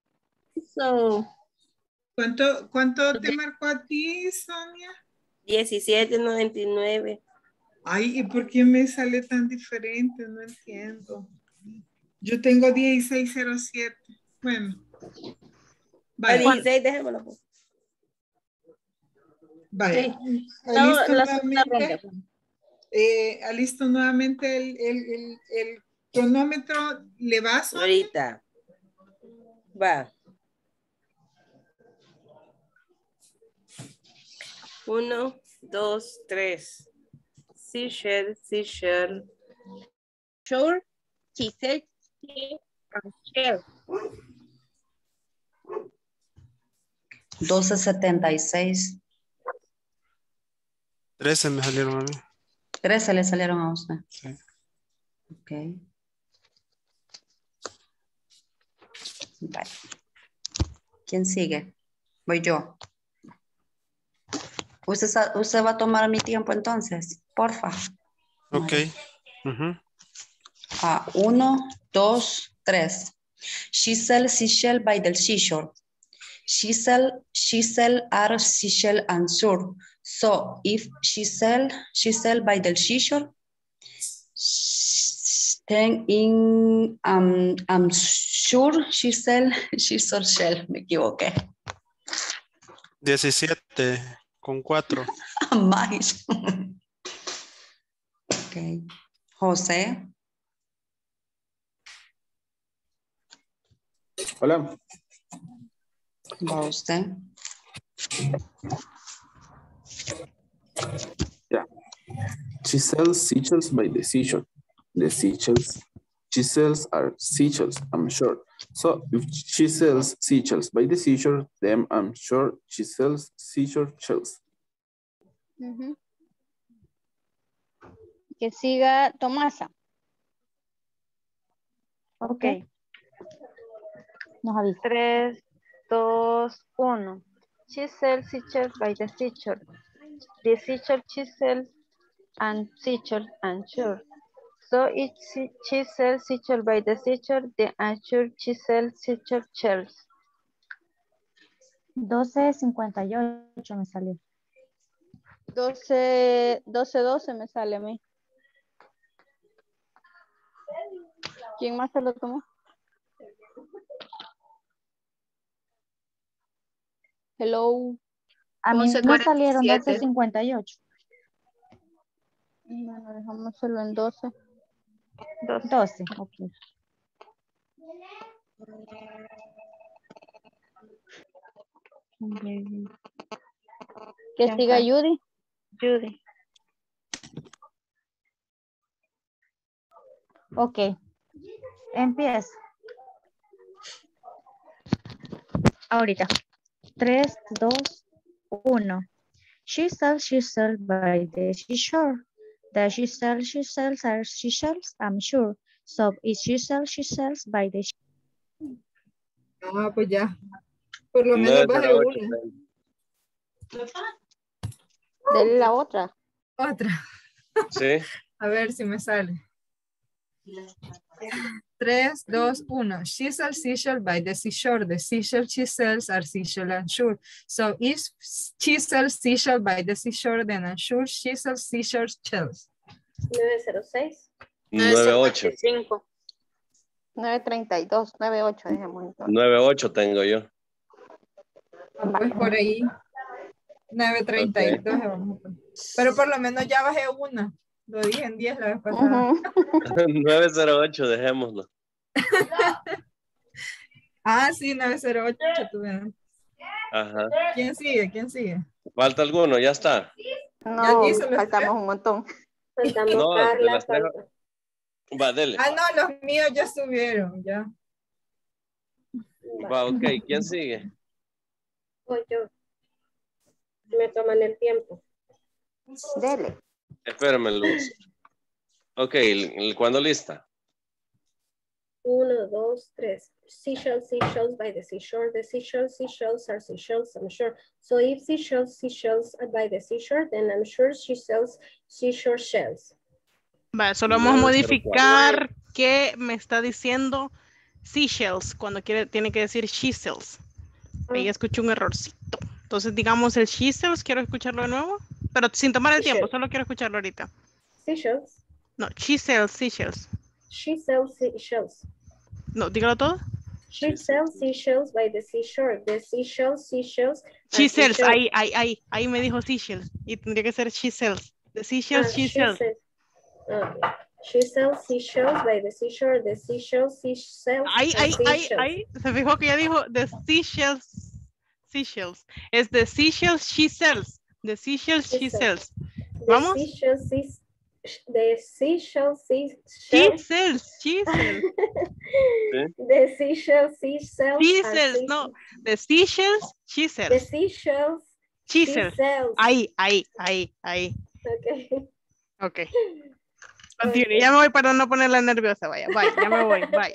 So, ¿Cuánto, cuánto te marcó a ti, Sonia? diecisiete noventa y nueve. Ay, ¿y por qué me sale tan diferente? No entiendo. Yo tengo dieciséis cero siete. Bueno. A dieciséis, dejémoslo. Vaya. Sí. Alisto No, la segunda nuevamente, ronda. eh, alisto nuevamente el, el, el, el cronómetro. ¿Le vas? Ahorita. Va. Uno, dos, tres. Seashell, seashell. Sure, chisel, and shell. doce setenta y seis. trece me salieron a mí. trece le salieron a usted. Sí. Ok. Vale. ¿Quién sigue? Voy yo. ¿Usted, sa- usted va a tomar mi tiempo entonces? Porfa. Ok. Ujú. Ah, uno, dos, tres. She sells seashell by the seashore. She sell, she sell are seashell and shore. So if she sell, she sell by the seashore, then in, um, I'm sure she sell, she sell shell. Me equivoqué. diecisiete con cuatro. Más. Ok. José. Hola. Va usted. Yeah. She sells seashells by the seashore. The seashells, she sells are seashells, I'm sure. So if she sells seashells by the seashore, then I'm sure she sells seashore shells. Ujú. Que siga Tomasa. Ok. Nos avisa. tres, dos, uno. She sells seashell by the seashore. The seashore she sells and seashell and shore. So if she, she sells seashell by the seashore, the unsure she sells seashore shells. doce cincuenta y ocho me salió. doce, doce, doce me sale a mí. ¿Quién más se lo tomó? Hello. A mí once me cuarenta y salieron doce siete. cincuenta y ocho. Bueno, dejámoselo en doce. doce, ok. Que ¿Quién siga fue? Judy. Judy. Ok. Empieza. Ahorita. tres, dos, uno. She sells, she sells by the seashore. The she sells, she sells are seashells, I'm sure. So if she sells, she sells by the Ah, pues ya. Por lo menos nueve bajé cero ocho. una. Dele la otra. Otra. Sí. A ver si me sale. tres, dos, uno. She sells seashell by the seashore. The seashell she sells are seashell and shore. So if she sells seashell by the seashore, then I'm sure she sells seashell shells. nueve cero seis. nueve ocho. nueve treinta y dos, nueve ocho, dejemos entonces. nueve ocho tengo yo. Pues por ahí. nueve treinta y dos. Pero por lo menos ya bajé una. Lo dije en diez la vez pasada. nueve cero ocho, dejémoslo. Ah, sí, nueve cero ocho tuvieron. Ajá. ¿Quién sigue? ¿Quién sigue? ¿Falta alguno? Ya está. No, ¿Ya hizo los faltamos tres? un montón. Faltamos No, de Carla, las tres. falta. Va, dele. Ah, no, los míos ya subieron, ya. Va, ok. ¿Quién sigue? Voy yo. Me toman el tiempo. Dele. Espérame, Luz. Ok, ¿cuándo lista? Uno, dos, tres. Seashells, seashells by the seashore. The seashells, seashells are seashells, I'm sure. So if seashells, seashells are by the seashore, then I'm sure she sells seashore shells. Vale, solo vamos a modificar que me está diciendo seashells cuando quiere, tiene que decir she sells. Ahí escuché un errorcito. Entonces digamos el she sells, quiero escucharlo de nuevo, pero sin tomar el tiempo, solo quiero escucharlo ahorita. Seashells. No, she sells seashells. She sells seashells. No, dígalo todo. She sells seashells by the seashore. The seashells, seashells. She are sells, seashells. ahí, ahí, ahí, ahí me dijo seashells. Y tendría que ser she sells. The seashells, Ah, she she sells. sells. Okay. She sells seashells by the seashore. The seashells, seashells. Ahí, are ahí, ahí, seashells. ahí. Se fijó que ya dijo the seashells, seashells. Es the seashells she sells. The seashells She she sells. sells. The Vamos. seashells, seas- the seashells, She seashells. sells, she sells. The seashells, seashells. She are sells, seashells. no. The seashells, she The sells. seashells, She she sells. sells. Ahí, ahí, ahí, ahí. Okay. Ok. Continue. Ya me voy para no ponerla nerviosa. Vaya, bye. Ya me voy. Bye.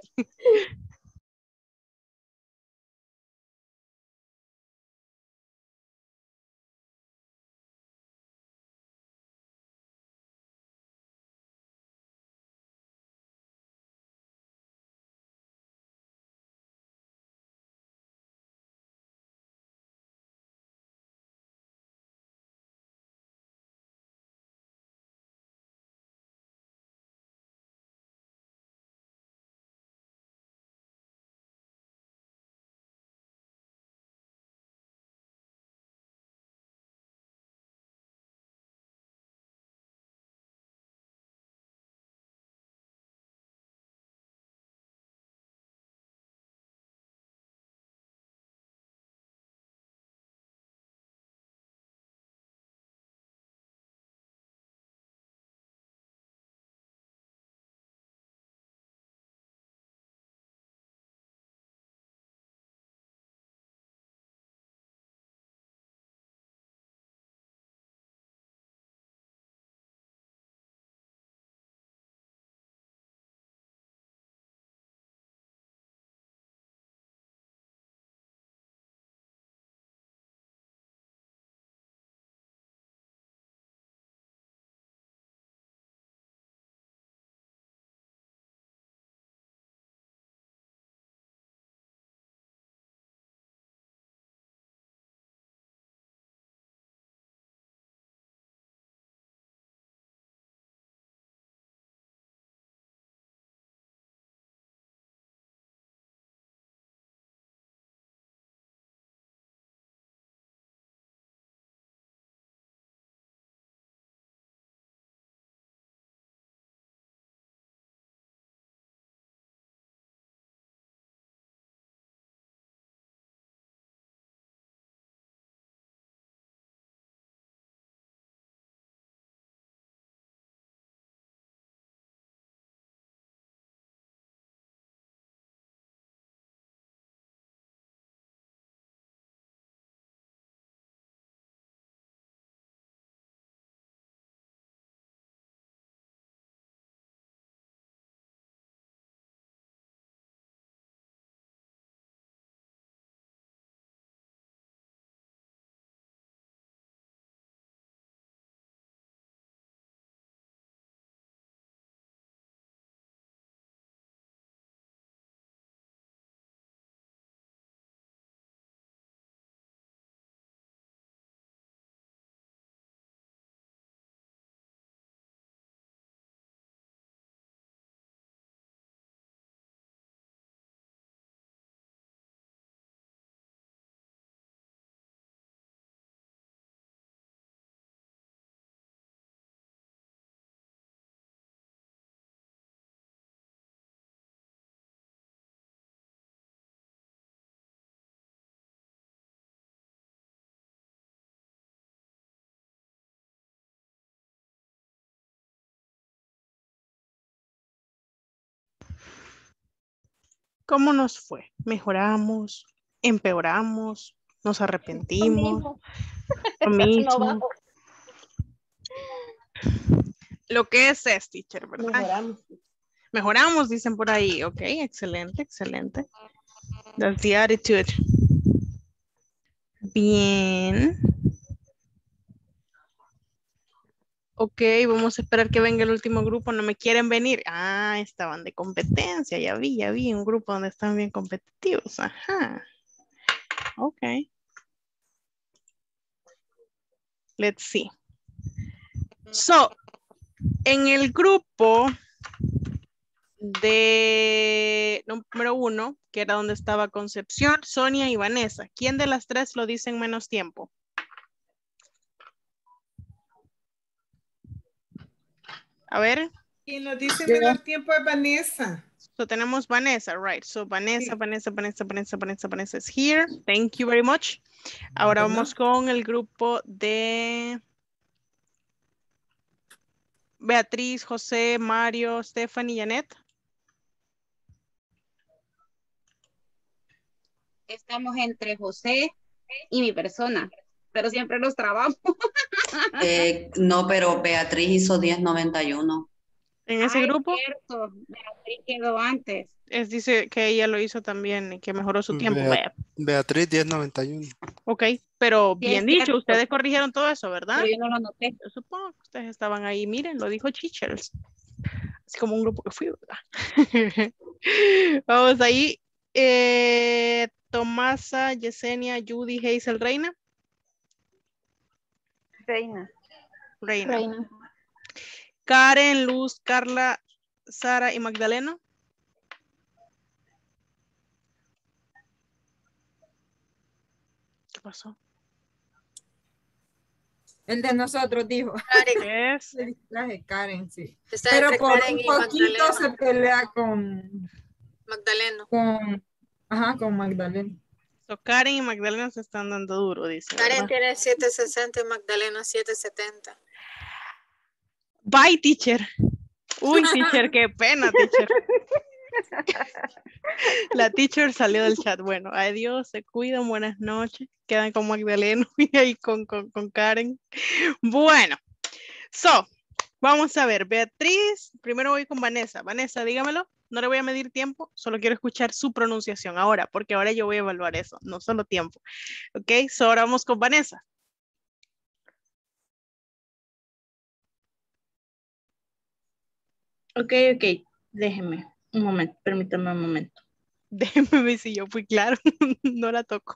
¿Cómo nos fue? ¿Mejoramos? ¿Empeoramos? ¿Nos arrepentimos? Lo mismo. No bajo. Lo que es es, teacher, ¿verdad? Mejoramos. Mejoramos, dicen por ahí. Ok, excelente, excelente. That's the attitude. Bien. Ok, vamos a esperar que venga el último grupo. No me quieren venir. Ah, estaban de competencia. Ya vi, ya vi un grupo donde están bien competitivos. Ajá. Ok. Let's see. So, en el grupo de número uno, que era donde estaba Concepción, Sonia y Vanessa. ¿Quién de las tres lo dice en menos tiempo? A ver. Quien nos dice menor tiempo es Vanessa. So tenemos Vanessa, right? So Vanessa, sí. Vanessa, Vanessa, Vanessa, Vanessa, Vanessa is here. Thank you very much. Ahora bueno. Vamos con el grupo de Beatriz, José, Mario, Stephanie, Janet. Estamos entre José y mi persona, pero siempre nos trabamos. eh, no, pero Beatriz hizo diez noventa y uno. ¿En ese Ay, grupo? Cierto. Beatriz quedó antes. Es, dice que ella lo hizo también y que mejoró su tiempo. Beat Beatriz diez noventa y uno. Ok, pero Sí, bien dicho, ustedes corrigieron todo eso, ¿verdad? Pero yo no lo noté. Yo supongo que ustedes estaban ahí, miren, lo dijo Chichels. Así como un grupo que fui, ¿verdad? Vamos ahí. Eh, Tomasa, Yesenia, Judy, Hazel, Reina. Reina. Reina. Reina. Karen, Luz, Carla, Sara y Magdalena. ¿Qué pasó? El de nosotros dijo. Karen. Es. El traje Karen, sí. Está Pero entre por Karen un y poquito Magdalena. se pelea con... Magdalena. Con... Ajá, con Magdalena. So, Karen y Magdalena se están dando duro, dice. Karen ¿verdad? tiene siete sesenta y Magdalena siete setenta. Bye, teacher. Uy, teacher, qué pena, teacher. La teacher salió del chat. Bueno, adiós, se cuidan, buenas noches. Quedan con Magdalena y ahí con, con, con Karen. Bueno, so, vamos a ver. Beatriz, primero voy con Vanessa. Vanessa, dígamelo. No le voy a medir tiempo, solo quiero escuchar su pronunciación ahora, porque ahora yo voy a evaluar eso, no solo tiempo. Ok, so ahora vamos con Vanessa. Ok, ok, déjeme un momento, permítame un momento. Déjeme ver si yo fui claro, no la tocó.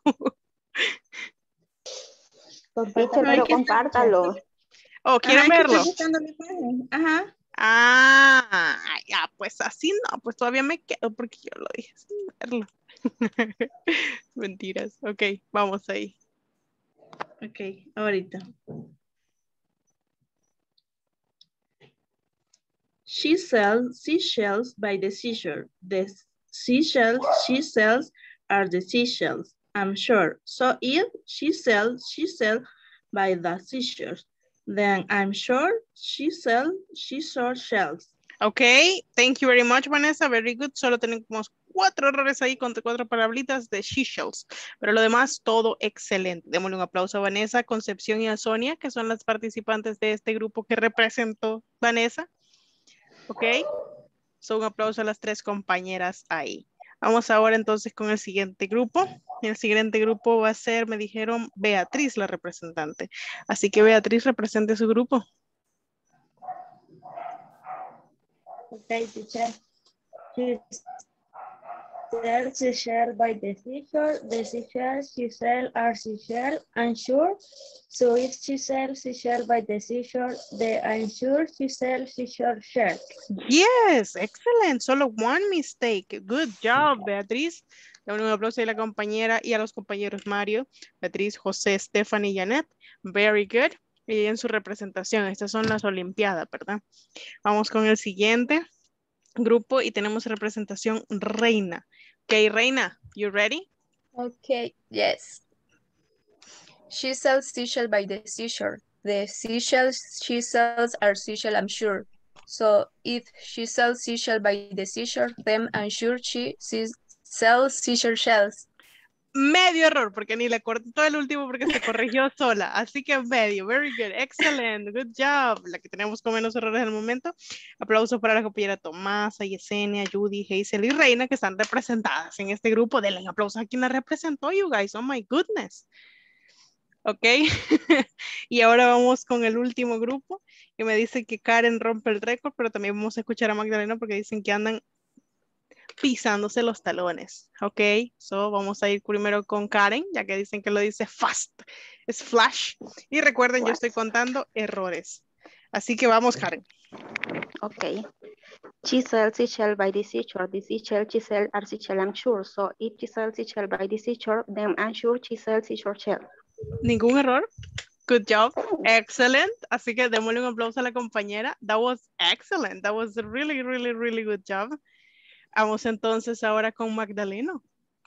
Teacher, pero compártalo. Oh, ¿quieren Ajá, verlo? estoy buscando mi imagen. Ajá. Ah, ya, pues así no, pues todavía me quedo porque yo lo dije sin verlo. Mentiras, ok, vamos ahí. Ok, ahorita. She sells seashells by the seashore. The seashells she sells are the seashells, I'm sure. So if she sells, she sells by the seashore, then I'm sure she sells, she sells shells. Ok, thank you very much, Vanessa. Very good. Solo tenemos cuatro errores ahí con cuatro palabritas de she shells. Pero lo demás, todo excelente. Démosle un aplauso a Vanessa, Concepción y a Sonia, que son las participantes de este grupo que representó Vanessa. Ok. So, un aplauso a las tres compañeras ahí. Vamos ahora entonces con el siguiente grupo. El siguiente grupo va a ser, me dijeron, Beatriz, la representante. Así que Beatriz represente su grupo. Okay, teacher. She sells seashell by the seashore. The seashells she sells are seashell, I'm sure. So if she sells seashell by the seashore, the I'm sure she sells seashore shell. Yes, excellent. Solo one mistake. Good job, Beatriz. Le doy un aplauso a la compañera y a los compañeros Mario, Beatriz, José, Stephanie y Janet. Very good. Y en su representación, estas son las Olimpiadas, ¿verdad? Vamos con el siguiente grupo y tenemos representación Reina. Ok, Reina, you ready? Okay, yes. She sells seashell by the seashore. The seashells she sells are seashell, I'm sure. So if she sells seashell by the seashore, then I'm sure she sees, sells seashell shells. Medio error, porque ni le corté todo el último porque se corrigió sola. Así que medio. Very good. Excellent. Good job. La que tenemos con menos errores en el momento. Aplausos para la compañera Tomasa, Yesenia, Judy, Hazel y Reina que están representadas en este grupo. Denle un aplauso a quien la representó, you guys. Oh my goodness. Ok. Y ahora vamos con el último grupo. Que me dice que Karen rompe el récord, pero también vamos a escuchar a Magdalena porque dicen que andan pisándose los talones, ok, so vamos a ir primero con Karen, ya que dicen que lo dice fast, es flash, y recuerden, yo estoy contando errores, así que vamos, Karen. Ok, Giselle, Giselle by the seashore. The seashell, Giselle, are seashell, I'm sure. So if Giselle, Giselle by the seashore, then I'm sure Giselle, seashore, shell. Ningún error. Good job. Excellent. Así que démosle un aplauso a la compañera. That was excellent. That was a really, really, really good job. Vamos entonces ahora con Magdaleno.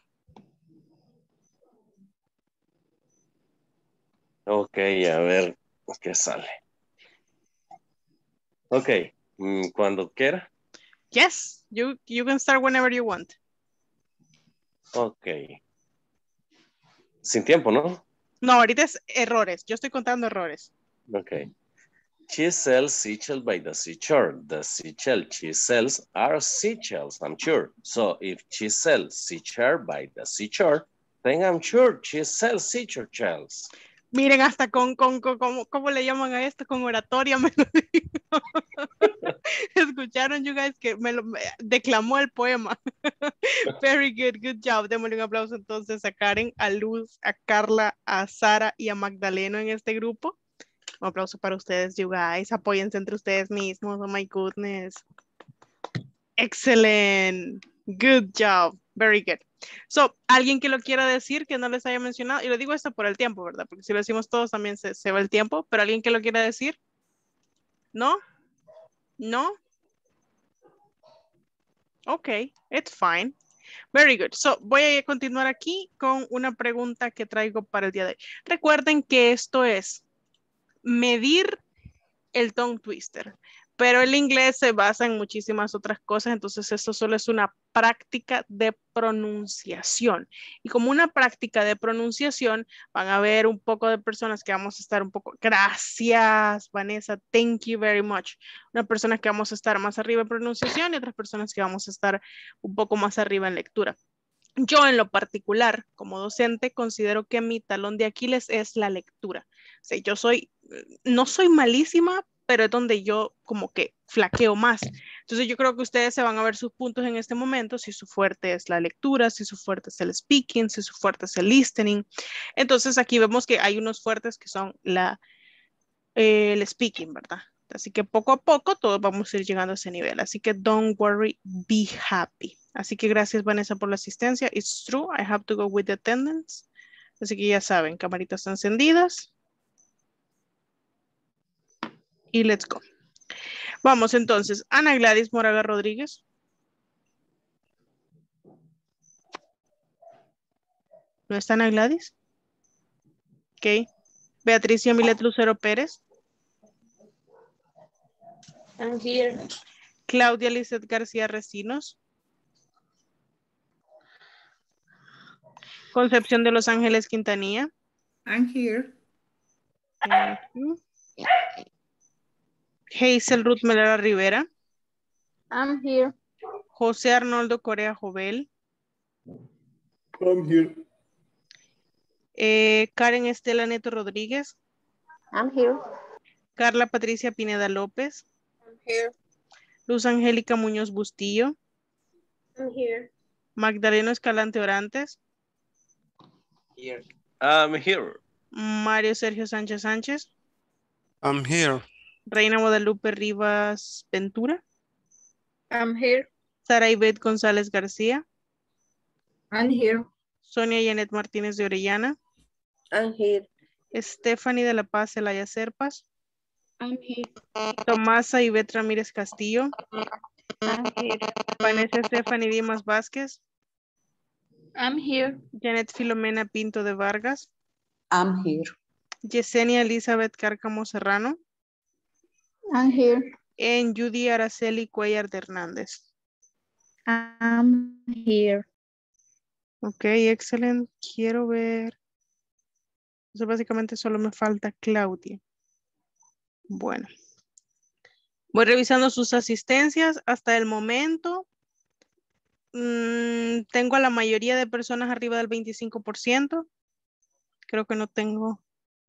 Ok, a ver qué sale. Ok, mm, cuando quiera. Yes, you, you can start whenever you want. Ok. Sin tiempo, ¿no? No, ahorita es errores. Yo estoy contando errores. Ok. She sells seashells by the seashore. The seashell she sells are seashells, I'm sure. So if she sells seashell by the seashore, then I'm sure she sells seashell shells. Miren, hasta con, con, con, con ¿cómo le llaman a esto? Con oratoria me lo digo. Escucharon, you guys, que me lo me, declamó el poema. Very good, good job. Démosle un aplauso entonces a Karen, a Luz, a Carla, a Sara y a Magdaleno en este grupo. Un aplauso para ustedes, you guys. Apóyense entre ustedes mismos. Oh my goodness. Excellent. Good job. Very good. So, alguien que lo quiera decir que no les haya mencionado, y lo digo esto por el tiempo, ¿verdad? Porque si lo decimos todos también se, se va el tiempo, pero alguien que lo quiera decir. ¿No? ¿No? Ok, it's fine. Very good. So, voy a continuar aquí con una pregunta que traigo para el día de hoy. Recuerden que esto es medir el tongue twister, pero el inglés se basa en muchísimas otras cosas, entonces esto solo es una práctica de pronunciación. Y como una práctica de pronunciación, van a ver un poco de personas que vamos a estar un poco, gracias Vanessa, thank you very much. Una persona que vamos a estar más arriba en pronunciación y otras personas que vamos a estar un poco más arriba en lectura. Yo en lo particular, como docente, considero que mi talón de Aquiles es la lectura. O sea, yo soy, no soy malísima, pero es donde yo como que flaqueo más. Entonces yo creo que ustedes se van a ver sus puntos en este momento, si su fuerte es la lectura, si su fuerte es el speaking, si su fuerte es el listening. Entonces aquí vemos que hay unos fuertes que son la, eh, el speaking, ¿verdad? Así que poco a poco todos vamos a ir llegando a ese nivel. Así que don't worry, be happy. Así que gracias Vanessa por la asistencia. It's true, I have to go with the attendance. Así que ya saben, camaritas encendidas. Y let's go. Vamos entonces, Ana Gladys Moraga Rodríguez. ¿No está Ana Gladys? Ok. Beatriz Yamilet Lucero Pérez. I'm here. Claudia Lizeth García Recinos. Concepción de Los Ángeles Quintanilla. I'm here. Uh-huh. Hazel Ruth Melera Rivera. I'm here. José Arnoldo Corea Jovel. I'm here. Eh, Karen Estela Neto Rodríguez. I'm here. Carla Patricia Pineda López. I'm here. Luz Angélica Muñoz Bustillo. I'm here. Magdaleno Escalante Orantes. Here. I'm here. Mario Sergio Sánchez Sánchez. I'm here. Reina Guadalupe Rivas Ventura. I'm here. Sara Ivette González García. I'm here. Sonia Janet Martínez de Orellana. I'm here. Stephanie de la Paz Celaya Serpas. I'm here. Tomasa Ivette Ramírez Castillo. I'm here. Vanessa Stephanie Dimas Vázquez. I'm here. Janet Filomena Pinto de Vargas. I'm here. Yesenia Elizabeth Cárcamo Serrano. I'm here. En Judy Araceli Cuellar de Hernández. I'm here. Ok, excelente. Quiero ver. Entonces básicamente solo me falta Claudia. Bueno. Voy revisando sus asistencias. Hasta el momento mmm, tengo a la mayoría de personas arriba del veinticinco por ciento. Creo que no tengo.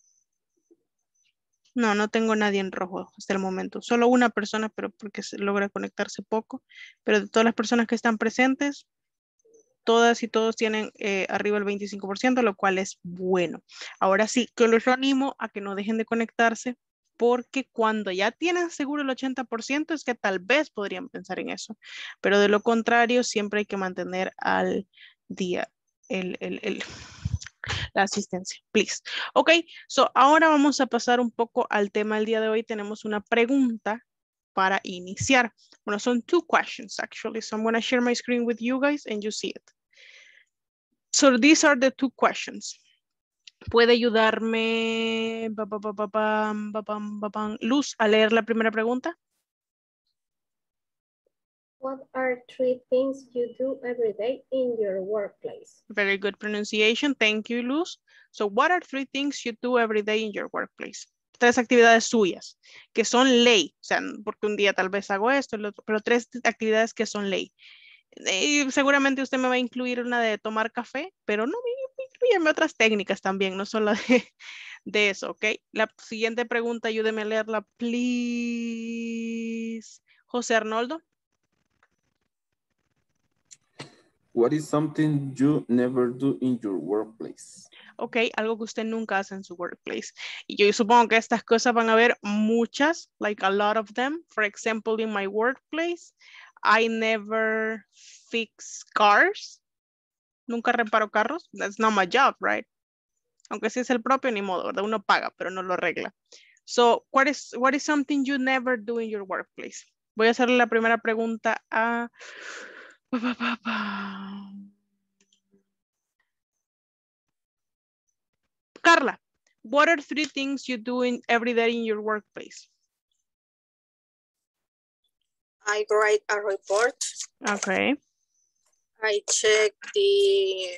No, no tengo nadie en rojo hasta el momento. Solo una persona, pero porque se logra conectarse poco. Pero de todas las personas que están presentes, todas y todos tienen eh, arriba el veinticinco por ciento, lo cual es bueno. Ahora sí, que los animo a que no dejen de conectarse porque cuando ya tienen seguro el ochenta por ciento es que tal vez podrían pensar en eso, pero de lo contrario siempre hay que mantener al día el, el, el, la asistencia, please. Ok, so ahora vamos a pasar un poco al tema del día de hoy. Tenemos una pregunta para iniciar. Bueno, son two questions actually, so I'm going to share my screen with you guys and you see it. So these are the two questions. ¿Puede ayudarme ba, ba, ba, ba, bam, ba, bam, ba, bam, Luz a leer la primera pregunta? What are three things you do every day in your workplace? Very good pronunciation. Thank you, Luz. So what are three things you do every day in your workplace? Tres actividades suyas que son ley. O sea, porque un día tal vez hago esto, el otro, pero tres actividades que son ley. Y seguramente usted me va a incluir una de tomar café, pero no, incluyeme otras técnicas también, no solo de, de eso, ¿ok? La siguiente pregunta, ayúdeme a leerla, please. José Arnoldo. What is something you never do in your workplace? Ok, algo que usted nunca hace en su workplace. Y yo supongo que estas cosas van a haber muchas, like a lot of them. For example, in my workplace, I never fix cars. Nunca reparo carros. That's not my job, right? Aunque si es el propio, ni modo, ¿verdad? Uno paga, pero no lo arregla. So, what is, what is something you never do in your workplace? Voy a hacerle la primera pregunta a... Carla, what are three things you do in, every day in your workplace? I write a report. Okay. I check the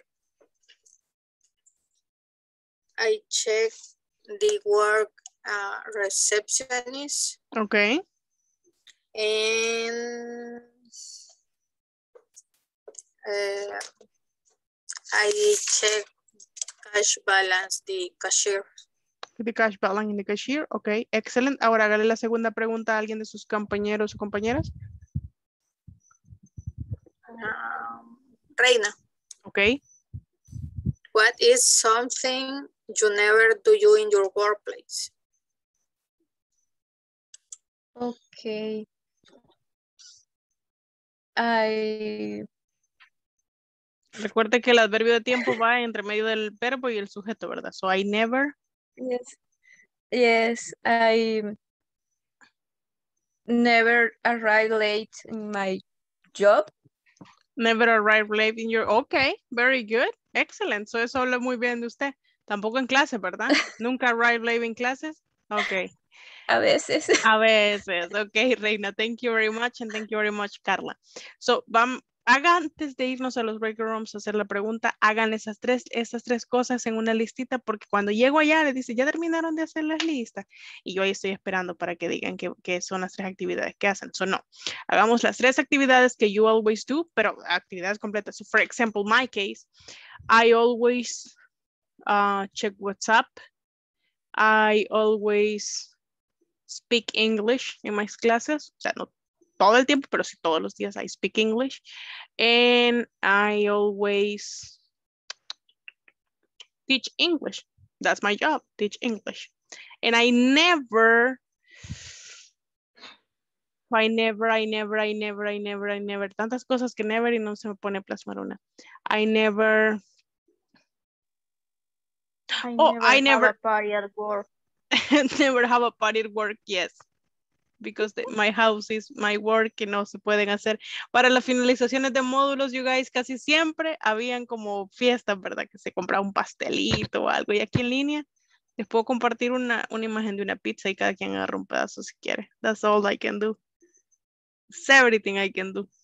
I check the work uh, receptionist. Okay. And uh, I check cash balance, the cashier. The cash balance in the cashier. Ok, excellent. Ahora hágale la segunda pregunta a alguien de sus compañeros o compañeras. Um, Reina. Ok. What is something you never do you in your workplace? Okay. I... Recuerde que el adverbio de tiempo va entre medio del verbo y el sujeto, ¿verdad? So I never. Yes. Yes, I never arrive late in my job. Never arrive late in your... Ok, very good. Excellent. So eso habla muy bien de usted. Tampoco en clase, ¿verdad? Nunca arrive late en clases. Ok. A veces. A veces. Ok, Reina. Thank you very much and thank you very much, Carla. So, vamos. Haga antes de irnos a los break rooms a hacer la pregunta, hagan esas tres, esas tres cosas en una listita porque cuando llego allá le dice, ya terminaron de hacer las listas y yo ahí estoy esperando para que digan que, que son las tres actividades que hacen. So no, hagamos las tres actividades que you always do, pero actividades completas. So for example, my case, I always uh, check WhatsApp. I always speak English in my classes. O sea, no todo el tiempo, pero sí todos los días I speak English. And I always teach English. That's my job, teach English. And I never, I never, I never, I never, I never, I never, tantas cosas que never y no se me pone a plasmar una. I never, I oh, never I have never, a party at work. never have a party at work, yes. Because the, my house is my work y no se pueden hacer. Para las finalizaciones de módulos, you guys, casi siempre habían como fiestas, ¿verdad? Que se compraba un pastelito o algo. Y aquí en línea les puedo compartir una, una imagen de una pizza y cada quien agarra un pedazo si quiere. That's all I can do. It's everything I can do.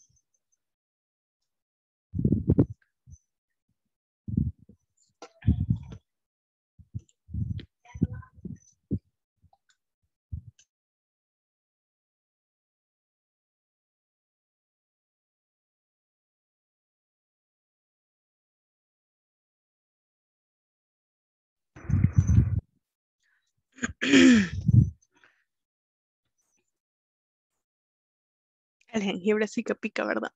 El jengibre sí que pica, ¿verdad?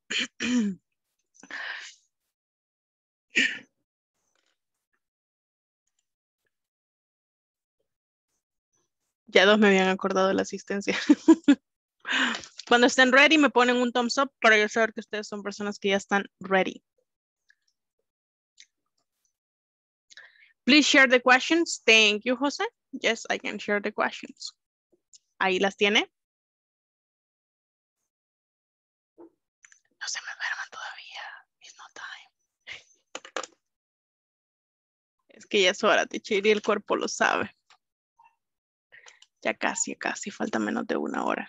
Ya dos me habían acordado de la asistencia. Cuando estén ready, me ponen un thumbs up para yo saber que ustedes son personas que ya están ready. Please share the questions. Thank you, Jose. Yes, I can share the questions. Ahí las tiene. No se me duerman todavía. It's not time. Es que ya es hora, teacher, y el cuerpo lo sabe. Ya casi, ya casi. Falta menos de una hora.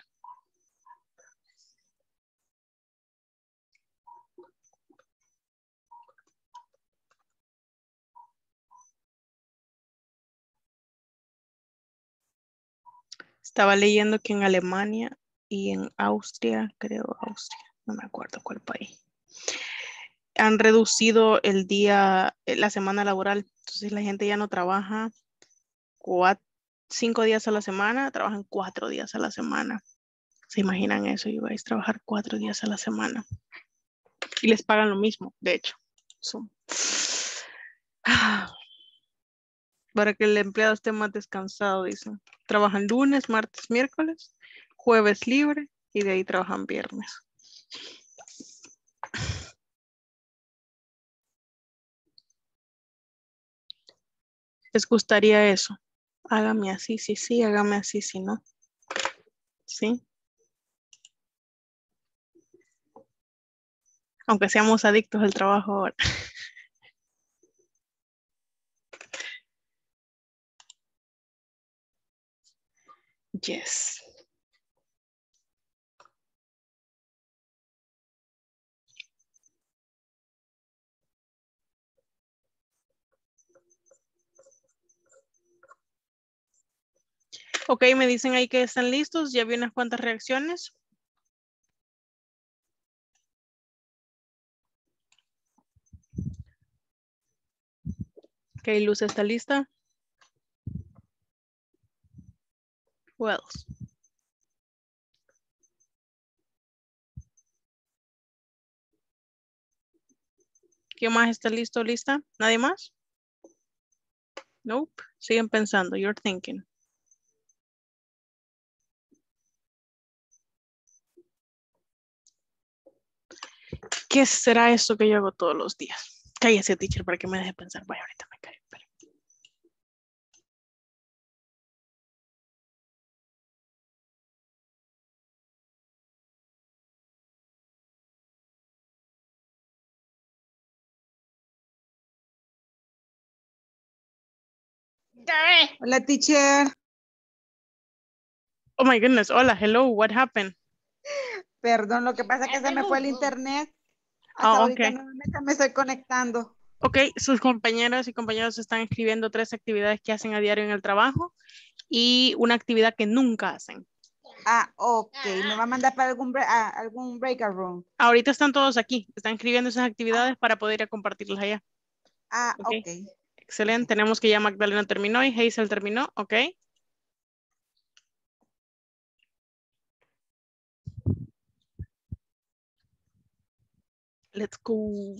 Estaba leyendo que en Alemania y en Austria, creo Austria, no me acuerdo cuál país, han reducido el día, la semana laboral. Entonces la gente ya no trabaja cuatro, cinco días a la semana, trabajan cuatro días a la semana. ¿Se imaginan eso? Y vais a trabajar cuatro días a la semana. Y les pagan lo mismo, de hecho. So, para que el empleado esté más descansado, dicen. Trabajan lunes, martes, miércoles, jueves libre y de ahí trabajan viernes. ¿Les gustaría eso? Hágame así, sí, sí, hágame así, sí, no. ¿Sí? Aunque seamos adictos al trabajo ahora. Yes. Ok, me dicen ahí que están listos. Ya vi unas cuantas reacciones. Ok, Luz está lista. Who else? ¿Quién más está listo, lista? ¿Nadie más? Nope. Siguen pensando. You're thinking. ¿Qué será eso que yo hago todos los días? Cállese, teacher, para que me deje pensar. Vaya, ahorita me callo. Espera. Hola, teacher. Oh my goodness. Hola, hello. What happened? Perdón, lo que pasa es que se me fue el internet. Hasta Ah, ahorita ok. nuevamente me estoy conectando. Ok, sus compañeras y compañeros están escribiendo tres actividades que hacen a diario en el trabajo y una actividad que nunca hacen. Ah, ok. Me va a mandar para algún, bre- a algún breakout room. Ahorita están todos aquí. Están escribiendo esas actividades para poder ir a compartirlas allá. Ah, Ok. ok. Excelente. Tenemos que ya Magdalena terminó y Hazel terminó. Ok. Let's go.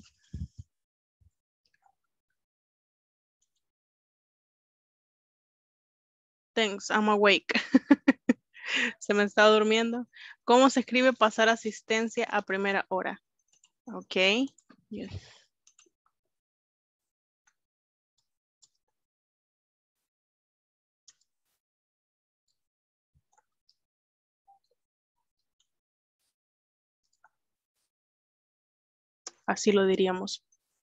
Thanks, I'm awake. Se me está durmiendo. ¿Cómo se escribe pasar asistencia a primera hora? Ok. Yes. Así lo diríamos.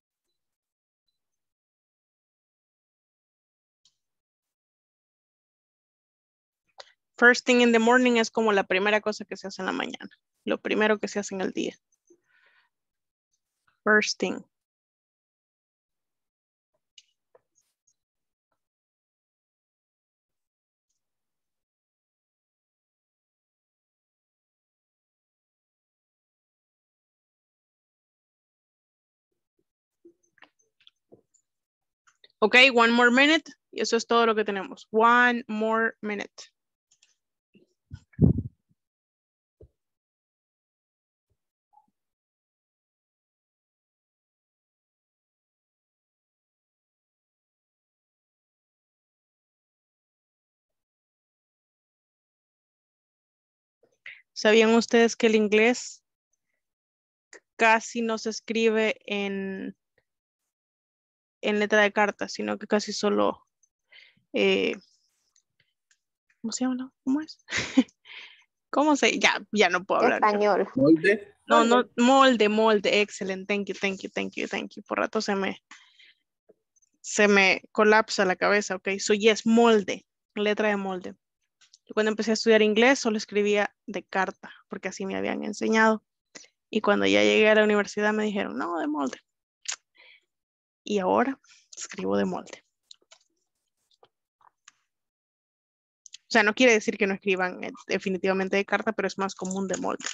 First thing in the morning es como la primera cosa que se hace en la mañana. Lo primero que se hace en el día. First thing. Ok, one more minute. Y eso es todo lo que tenemos. One more minute. ¿Sabían ustedes que el inglés casi no se escribe en, en letra de carta, sino que casi solo, eh, ¿cómo se llama? ¿Cómo es? ¿Cómo se? Ya, ya no puedo hablar. Español. Molde. No, no, molde, molde, excelente, thank you, thank you, thank you, thank you. Por rato se me, se me colapsa la cabeza, ok. So yes, molde, letra de molde. Yo cuando empecé a estudiar inglés solo escribía de carta, porque así me habían enseñado. Y cuando ya llegué a la universidad me dijeron, no, de molde. Y ahora escribo de molde. O sea, no quiere decir que no escriban eh, definitivamente de carta, pero es más común de molde.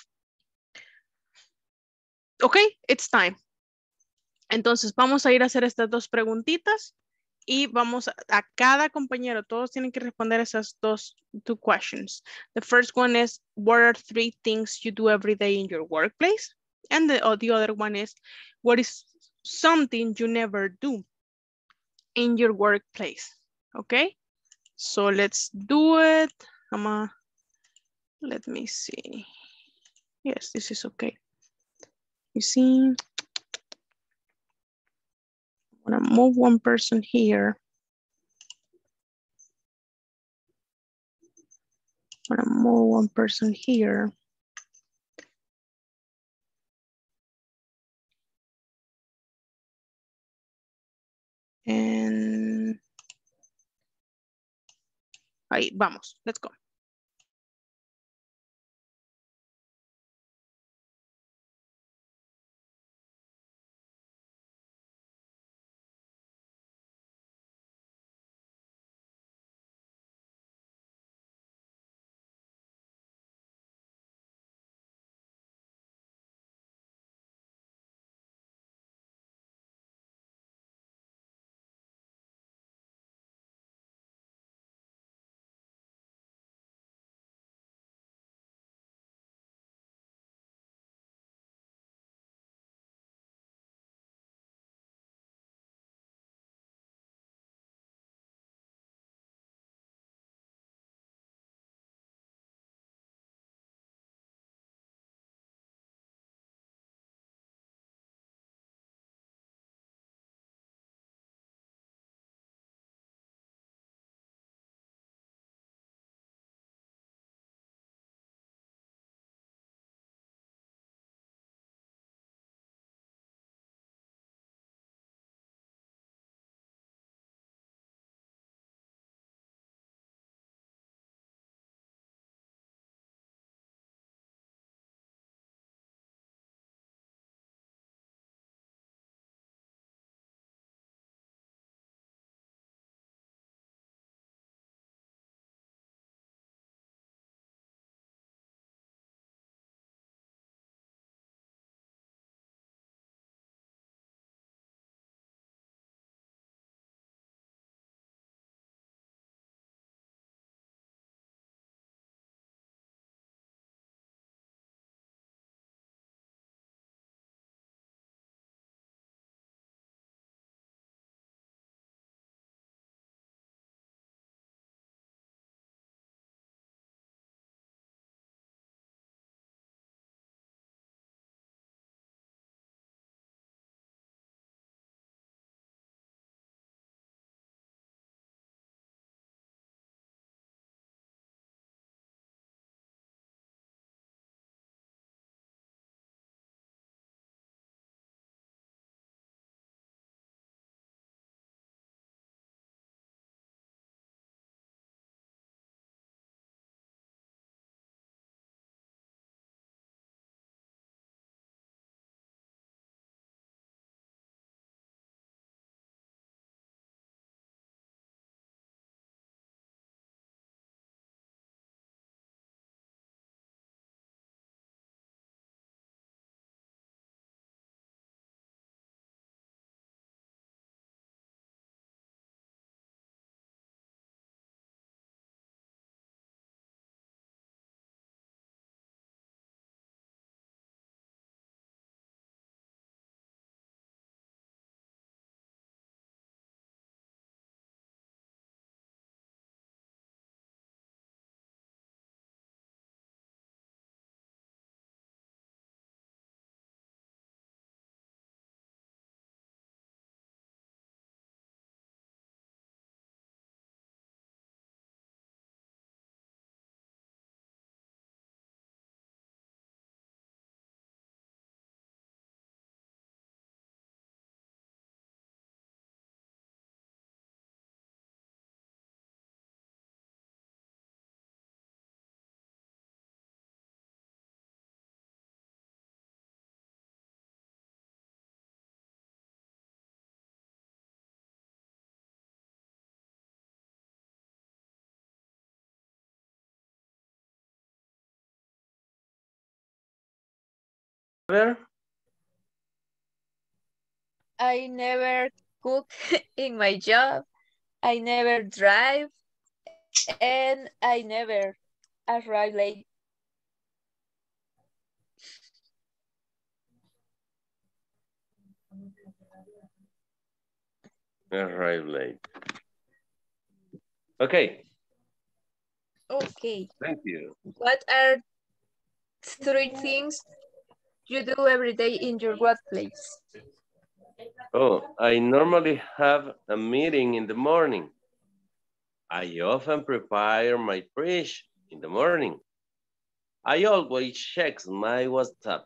Ok, it's time. Entonces vamos a ir a hacer estas dos preguntitas y vamos a, a cada compañero, todos tienen que responder esas dos two questions. The first one is, what are three things you do every day in your workplace? And the, or the other one is, what is something you never do in your workplace? Okay, so let's do it. I'm a, let me see. Yes, this is okay. You see, I'm gonna move one person here. I'm gonna move one person here. And ahí, vamos, let's go. I never cook in my job. I never drive. And I never arrive late. Arrive late. Okay. Okay. Thank you. What are three things you do every day in your workplace? Oh, I normally have a meeting in the morning. I often prepare my preach in the morning. I always check my WhatsApp.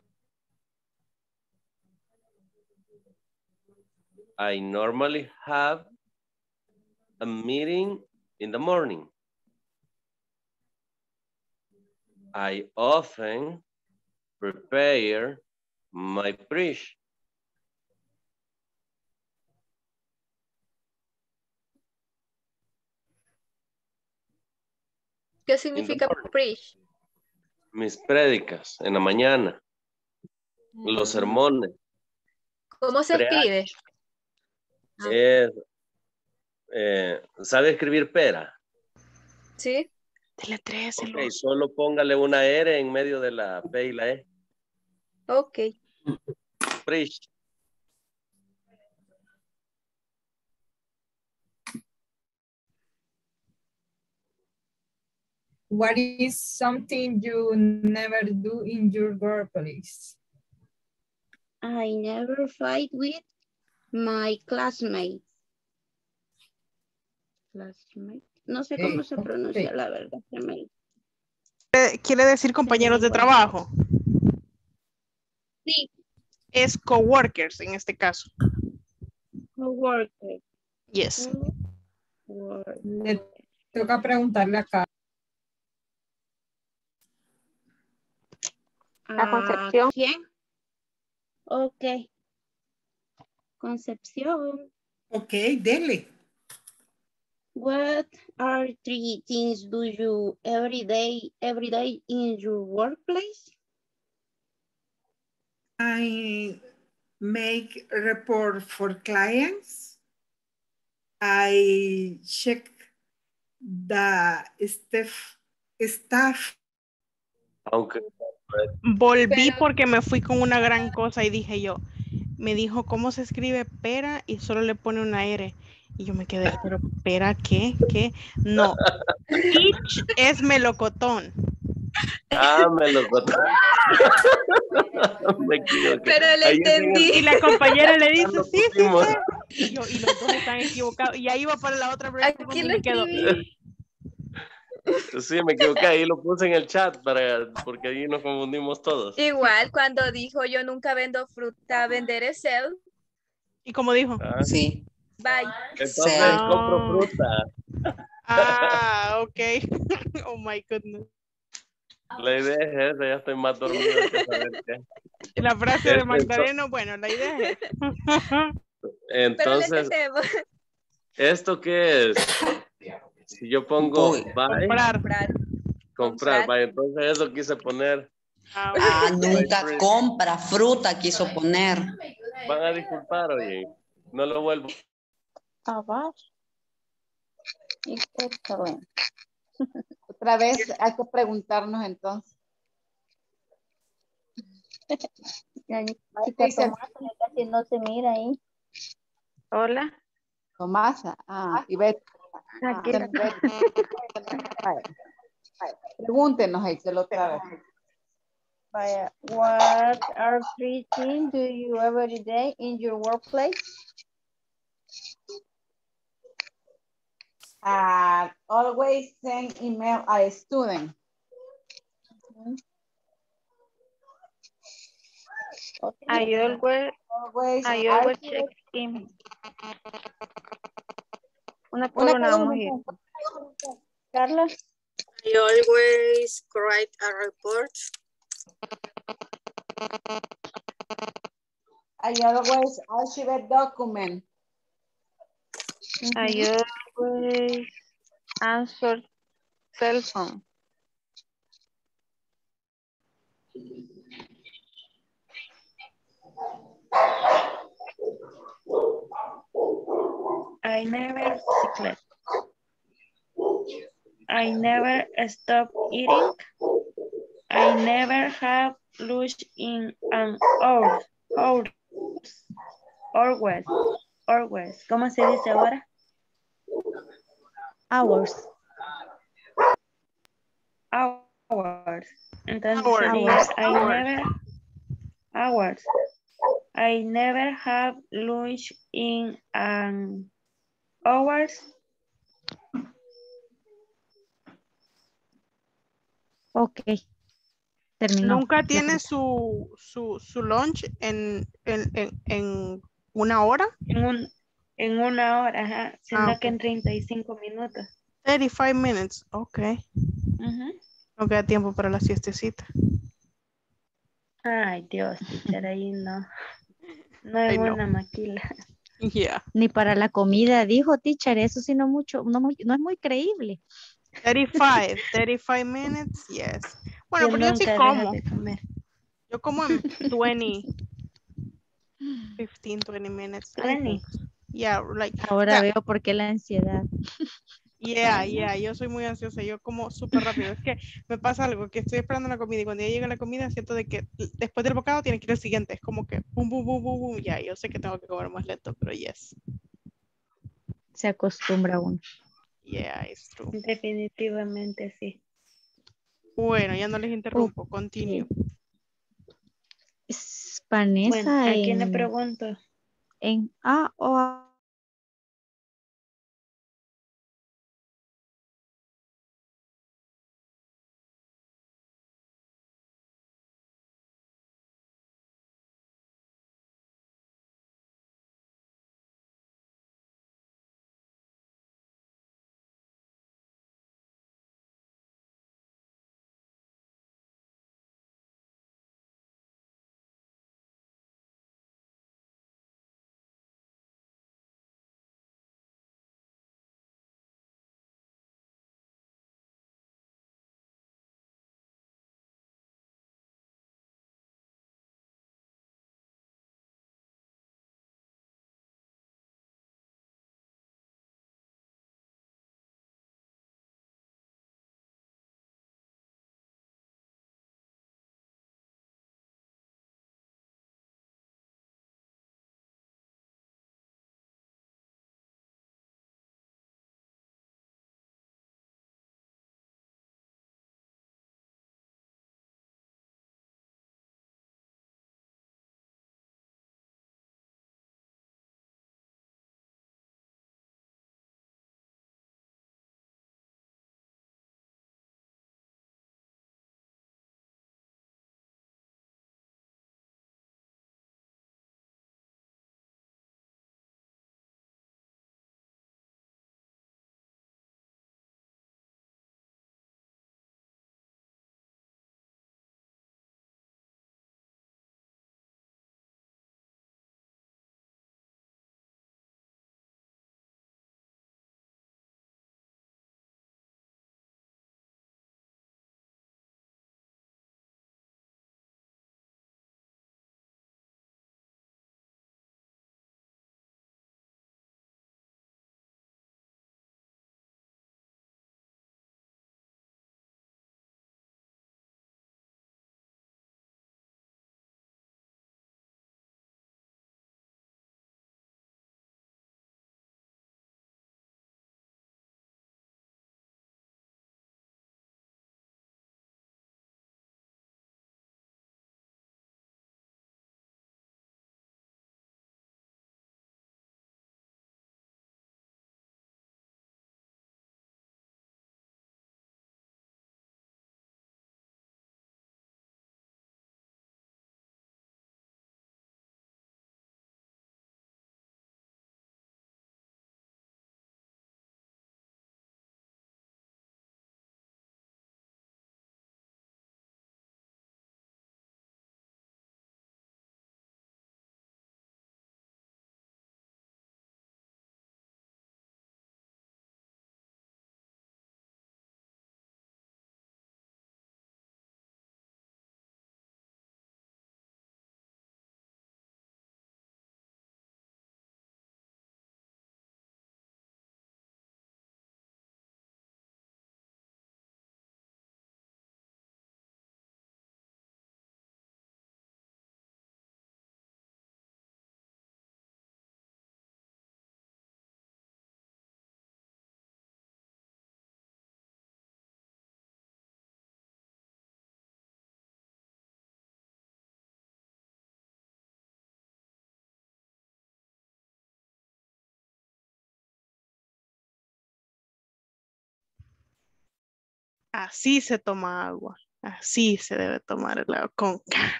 I normally have a meeting in the morning. I often prepare my preach. ¿Qué significa preach? Mis prédicas en la mañana. Mm. Los sermones. ¿Cómo se escribe? Es, eh, ¿sabe escribir pera? Sí. Deletréselo. Ok, solo póngale una R en medio de la P y la E. Ok. Preach. What is something you never do in your workplace? I never fight with my classmates. Classmate. No sé cómo se pronuncia la verdad. ¿Quiere decir compañeros de trabajo? Sí. Es coworkers en este caso. Coworkers. Yes. Le toca preguntarle acá. La Concepción. ¿Quién? Ok. Concepción. Ok, dele. What are three things do you every day, every day in your workplace? I make a report for clients. I check the staff. staff. Aunque volví porque me fui con una gran cosa y dije yo, me dijo cómo se escribe pera y solo le pone una R. Y yo me quedé, pero pera, ¿qué? ¿Qué? No. Peach es melocotón. Ah, melocotón. Me equivoqué. Pero le Ahí entendí. Y la compañera le dice, Lo sí, sí, pusimos. sí. Y, yo, y los dos están equivocados. Y ahí iba para la otra break Aquí y lo me quedo. escribí. Sí, me equivoqué. Ahí lo puse en el chat para, porque ahí nos confundimos todos. Igual cuando dijo yo nunca vendo fruta, venderé sell. ¿Y cómo dijo? Ah, Sí. Bye. entonces Ah. compro fruta. Ah, ok. Oh my goodness. La idea es esa, ya estoy más dormido que saber qué. La frase Este, de Magdaleno, bueno, la idea es entonces, Pero le entendemos. ¿esto qué es? Si yo pongo Uy. buy, comprar. Comprar. comprar, vaya, entonces eso quise poner. Ah, Ah, ok. nunca compra fruta, quiso poner. Van a disculpar, oye, no lo vuelvo. Abajo. Excelente. Otra vez hay que preguntarnos entonces. Chica Tomasa, casi no se mira ahí. Hola. Tomasa, ah, y Beto. Ah, Aquí. pregúntenos, Excel, otra vez. Vaya, what are three things do you every day in your workplace? Uh, always send email a student. Mm-hmm. Okay. I always, Always, I always check email. Una por una una por vamos una. a ir. Carla. I always write a report. I always archive document. I always answer cell phone. I never cycled. I never stop eating. I never have lunch in an hour. Hours. Always. Always. ¿Cómo se dice ahora? Hours. Hours. Entonces Hours. sería Hours. I Hours. never. Hours. I never have lunch in an hours. Ok. Terminó. Nunca La tiene cita. su, su, su lunch en, en, en, en una hora. En, un, en una hora, ajá, sino Ah, que en ok. treinta y cinco minutos. thirty-five minutes. Ok. Ujú. No queda tiempo para la siestecita. Ay, Dios, teacher, ahí no. No I en know. una maquila. Yeah. Ni para la comida, dijo teacher, eso sí no mucho, no, muy- no es muy creíble. thirty-five. thirty-five minutes. Yes. Bueno, Yo pero yo sí nunca dejo como. de comer. Yo como en twenty, fifteen, twenty minutes. I Twenty. think. Yeah, like, o Ahora sea, veo por qué la ansiedad. yeah, yeah, yo soy muy ansiosa, yo como súper rápido. Es que me pasa algo, que estoy esperando la comida y cuando ya llega la comida siento de que después del bocado tiene que ir el siguiente. Es como que boom, boom, boom, boom, boom. Ya, yo sé que tengo que comer más lento, pero yes. Se acostumbra uno. Yeah, it's true. Definitivamente sí. Bueno, ya no les interrumpo. Continue. Es Bueno, Vanessa ¿a quién le en, pregunto? en A o A. Así se toma agua. Así se debe tomar el agua, con ganas.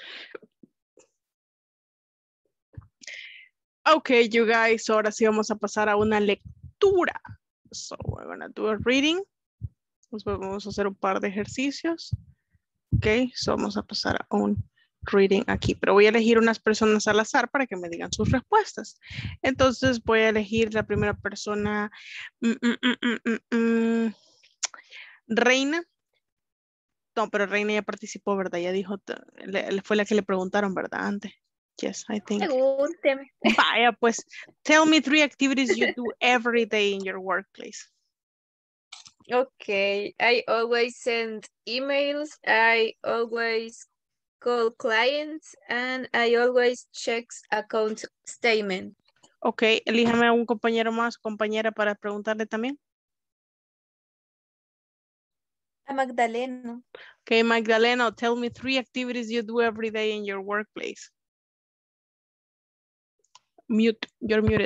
Ok, you guys, ahora sí vamos a pasar a una lectura. So we're gonna do a reading. Después vamos a hacer un par de ejercicios. Ok, so vamos a pasar a un reading aquí. Pero voy a elegir unas personas al azar para que me digan sus respuestas. Entonces voy a elegir la primera persona. Mm, mm, mm, mm, mm, mm. Reina. No, pero Reina ya participó, ¿verdad? Ya dijo, le, fue la que le preguntaron, ¿verdad? Antes. Yes, I think. Pregúnteme. Vaya, pues, tell me three activities you do every day in your workplace. Okay, I always send emails, I always call clients, and I always check account statement. Ok, elíjame a un compañero más, compañera, para preguntarle también. A Magdaleno. Okay, Magdalena, tell me three activities you do every day in your workplace. Mute, you're muted.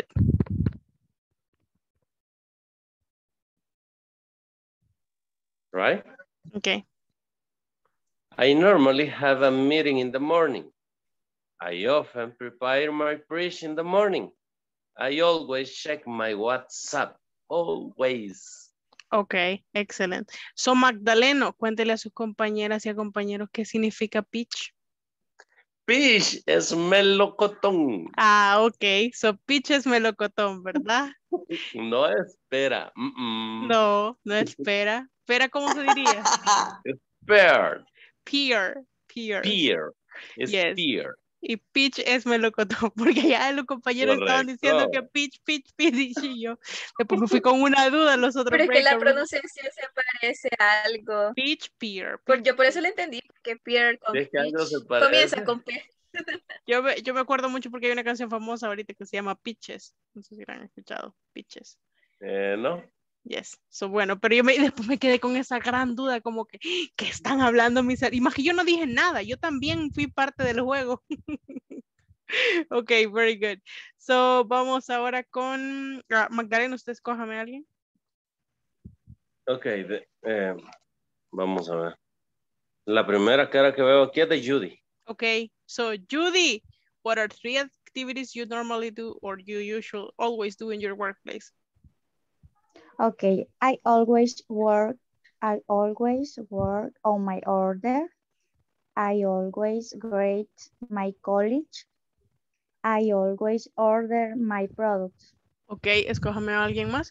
Right? Okay. I normally have a meeting in the morning. I often prepare my preach in the morning. I always check my WhatsApp, always. Ok, excelente. So, Magdaleno, cuéntele a sus compañeras y a compañeros qué significa pitch. Pitch es melocotón. Ah, ok. So, pitch es melocotón, ¿verdad? No espera. Mm -mm. No, no espera. ¿Espera cómo se diría? Pear. Peer. Peer. Peer. Es yes. peer. Y pitch es melocotón, porque ya los compañeros Correcto. estaban diciendo que pitch, pitch, pitch, y yo después me fui con una duda en los otros. Pero es que la pronunciación se parece a algo. Pitch, peer. Por, yo por eso lo entendí, que peer con ¿De qué algo pitch se parece? comienza con P. Yo me, yo me acuerdo mucho porque hay una canción famosa ahorita que se llama Pitches. No sé si la han escuchado. Pitches. Eh, no. Yes. So, bueno, pero yo me, después me quedé con esa gran duda como que, ¿qué están hablando mis? Y más que yo no dije nada, yo también fui parte del juego. Ok, very good. So, vamos ahora con uh, Magdalena, usted escójame a alguien. Ok, de, eh, vamos a ver. La primera cara que veo aquí es de Judy. Ok, so Judy, what are three activities you normally do or you usually always do in your workplace? Okay, I always work, I always work on my order. I always grade my college. I always order my products. Ok, escójame a alguien más.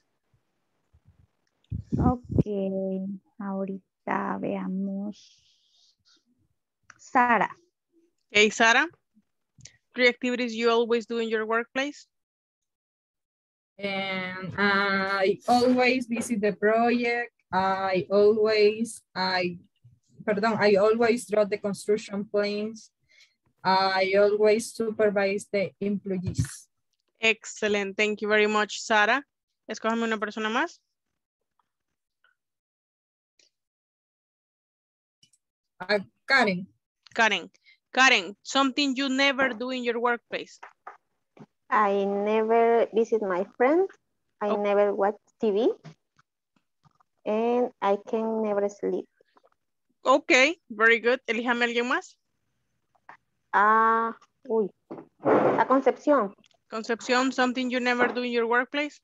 Ok, ahorita veamos. Sara. Okay, Sara, three activities you always do in your workplace? And I always visit the project. I always, I, pardon, I always draw the construction plans. I always supervise the employees. Excellent. Thank you very much, Sara. Escójame una persona más. Uh, Karen. Karen. Karen, something you never do in your workplace. I never visit my friends. I Okay. never watch T V. And I can never sleep. Okay, very good. Elíjame a alguien más. Ah, uy. A Concepción. Concepción, something you never do in your workplace.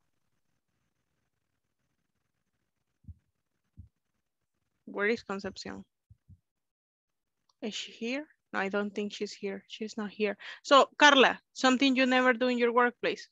Where is Concepción? Is she here? No, I don't think she's here. She's not here. So, Carla, something you never do in your workplace.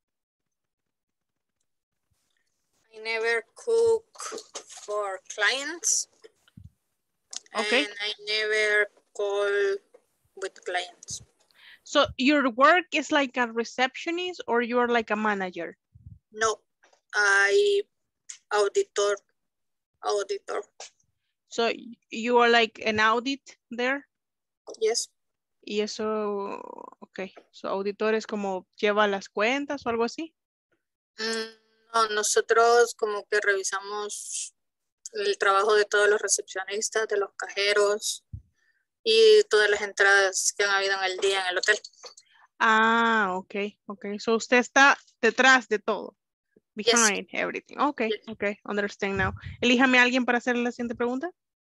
I never cook for clients. Okay. And I never call with clients. So your work is like a receptionist or you're like a manager? No, I auditor, auditor. So you are like an audit there? Yes. Y eso, ok. So auditor es como lleva las cuentas o algo así? Mm, no, nosotros como que revisamos el trabajo de todos los recepcionistas, de los cajeros y todas las entradas que han habido en el día en el hotel. Ah, ok, ok. So usted está detrás de todo. Behind yes. everything. Okay, yes. Okay, understand now. Elíjame a alguien para hacer la siguiente pregunta.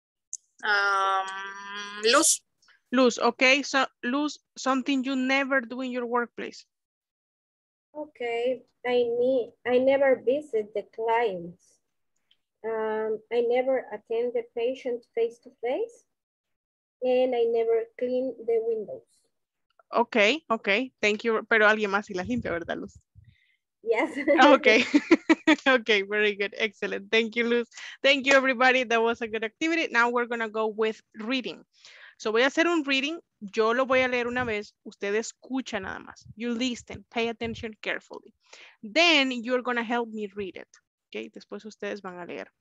Um, Luz. Luz, okay. So, Luz, something you never do in your workplace. Okay, I need, I never visit the clients. Um, I never attend the patient face-to-face. And I never clean the windows. Okay, okay. Thank you. Pero alguien más sí las limpia, ¿verdad, Luz? Yes. Okay. Okay, very good. Excellent. Thank you, Luz. Thank you, everybody. That was a good activity. Now we're going to go with reading. So voy a hacer un reading. Yo lo voy a leer una vez. Usted escucha nada más. You listen. Pay attention carefully. Then you're going to help me read it. Okay, después ustedes van a leer.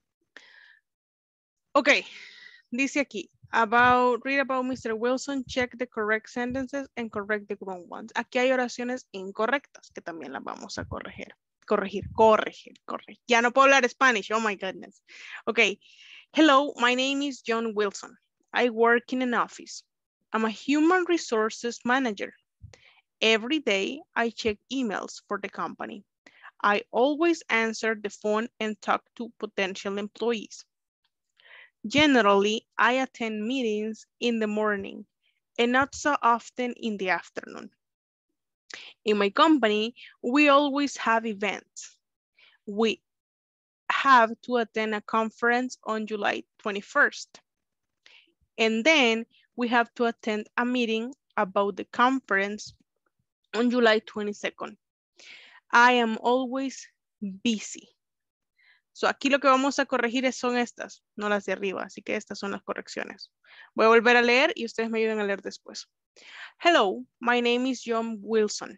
Okay, dice aquí. About, read about Mister Wilson, check the correct sentences and correct the wrong ones. Aquí hay oraciones incorrectas que también las vamos a corregir. Corregir, corregir, corregir. Ya no puedo hablar Spanish, oh my goodness. Okay, hello, my name is John Wilson. I work in an office. I'm a human resources manager. Every day I check emails for the company. I always answer the phone and talk to potential employees. Generally, I attend meetings in the morning and not so often in the afternoon. In my company, we always have events. We have to attend a conference on July twenty-first. And then we have to attend a meeting about the conference on July twenty-second. I am always busy. So aquí lo que vamos a corregir son estas, no las de arriba, así que estas son las correcciones. Voy a volver a leer y ustedes me ayudan a leer después. Hello, my name is John Wilson.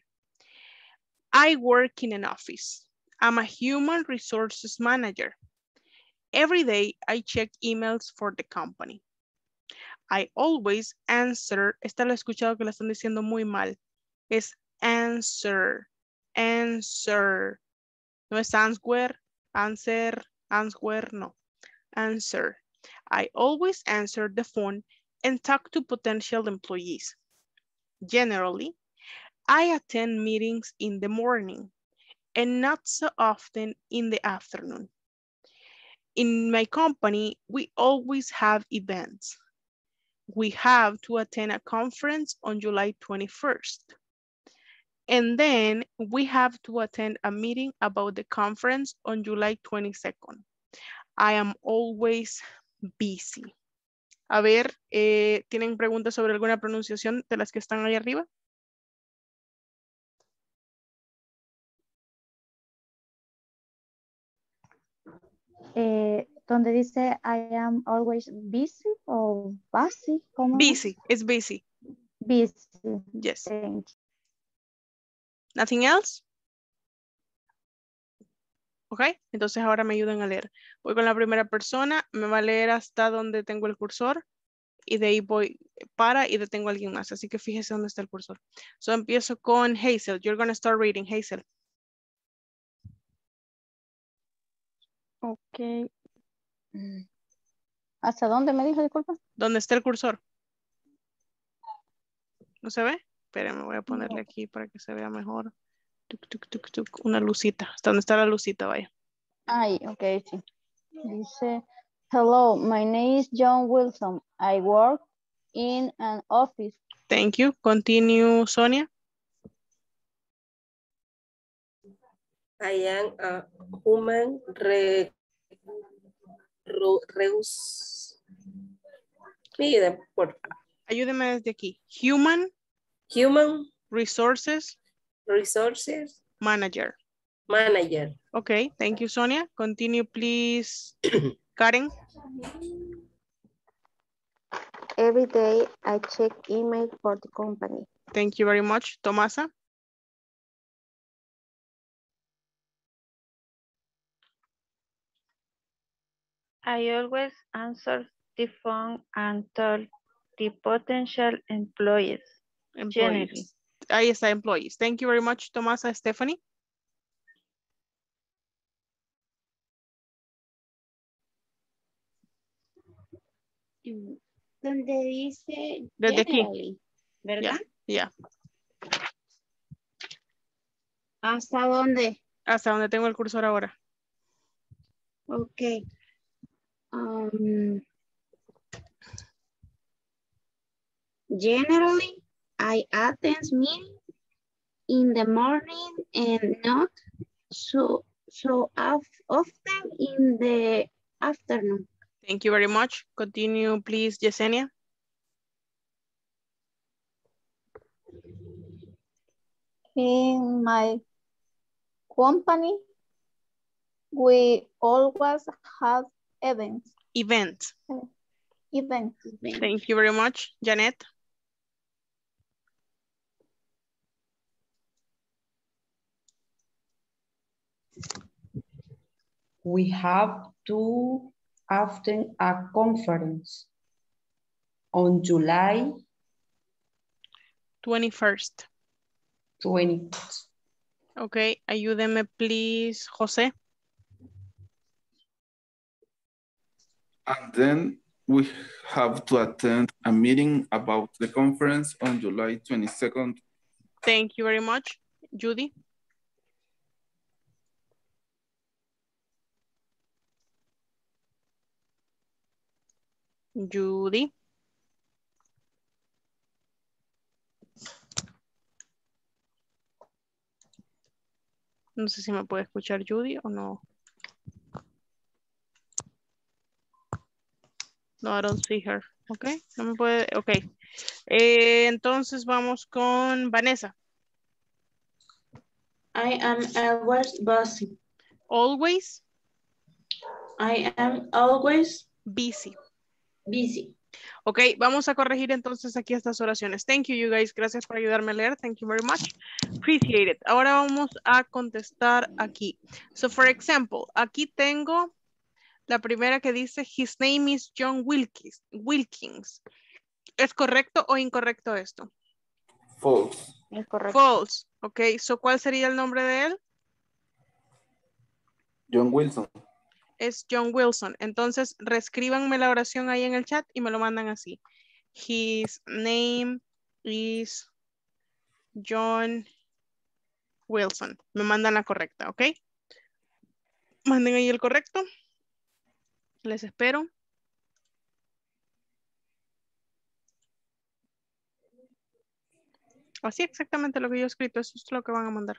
I work in an office. I'm a human resources manager. Every day I check emails for the company. I always answer, esta lo he escuchado que la están diciendo muy mal, es answer, answer, no es answer. Answer, answer, no. Answer. I always answer the phone and talk to potential employees. Generally, I attend meetings in the morning and not so often in the afternoon. In my company, we always have events. We have to attend a conference on July twenty-first. And then we have to attend a meeting about the conference on July twenty-second. I am always busy. A ver, eh, ¿tienen preguntas sobre alguna pronunciación de las que están ahí arriba? Eh, donde dice I am always busy o busy. ¿Cómo busy, es? it's busy. Busy. Yes. Thank you. Nothing else? Ok, entonces ahora me ayudan a leer. Voy con la primera persona, me va a leer hasta donde tengo el cursor y de ahí voy para y detengo a alguien más. Así que fíjese dónde está el cursor. So empiezo con Hazel. You're going to start reading, Hazel. Ok. ¿Hasta dónde me dijo, disculpa? ¿Dónde está el cursor? ¿No se ve? Espérenme, voy a ponerle aquí para que se vea mejor. Tuc, tuc, tuc, tuc. Una lucita. ¿Hasta dónde está la lucita? Vaya. Ay, ok, sí. Dice, hello, my name is John Wilson. I work in an office. Thank you. Continue, Sonia. I am a human re, re, reus. Pide, por Ayúdeme desde aquí. Human. Human. Resources. Resources. Manager. Manager. Okay, thank you, Sonia. Continue, please. Karen. Every day I check email for the company. Thank you very much. Tomasa. I always answer the phone and tell the potential employees. Employees. Generally. Ahí está, employees. Thank you very much, Tomasa. Stephanie. Donde dice Desde aquí. generally, ¿verdad? Yeah, yeah. ¿Hasta dónde? Hasta donde tengo el cursor ahora. Okay. Um, generally, I attend meetings in the morning and not so so of, often in the afternoon. Thank you very much. Continue, please, Yesenia. In my company, we always have events. Event. Events. Thank you very much. Janet. We have to often a conference on July twenty-first. twentieth. Okay, ayúdeme, please, José. And then we have to attend a meeting about the conference on July twenty-second. Thank you very much. Judy. Judy. No sé si me puede escuchar Judy o no. No, I don't see her. Ok, no me puede, ok. Eh, entonces vamos con Vanessa. I am always busy. Always. I am always busy. Busy. Ok, vamos a corregir entonces aquí estas oraciones. Thank you, you guys. Gracias por ayudarme a leer. Thank you very much. Appreciate it. Ahora vamos a contestar aquí. So, for example, aquí tengo la primera que dice, his name is John Wilkins. Wilkins. ¿Es correcto o incorrecto esto? False. Incorrecto. False. Ok, so, ¿cuál sería el nombre de él? John Wilson. Es John Wilson. Entonces, reescríbanme la oración ahí en el chat y me lo mandan así. His name is John Wilson. Me mandan la correcta, ¿ok? Manden ahí el correcto. Les espero. Así exactamente lo que yo he escrito. Eso es lo que van a mandar.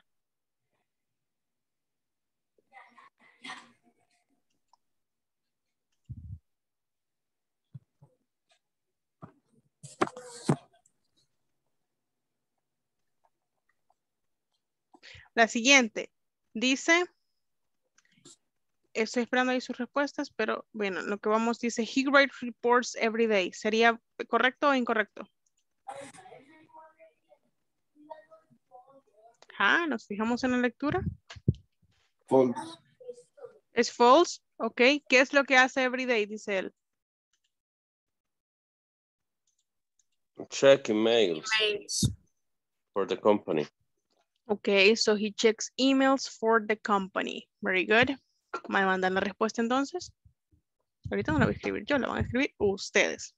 La siguiente dice, estoy esperando ahí sus respuestas, pero bueno, lo que vamos dice, he writes reports every day. ¿Sería correcto o incorrecto? Ah, nos fijamos en la lectura. False. Es false, ok. ¿Qué es lo que hace every day? Dice él. Check emails Emails. for the company. Ok, so he checks emails for the company. Very good. ¿Me mandan la respuesta entonces? Ahorita no la voy a escribir yo, la van a escribir ustedes.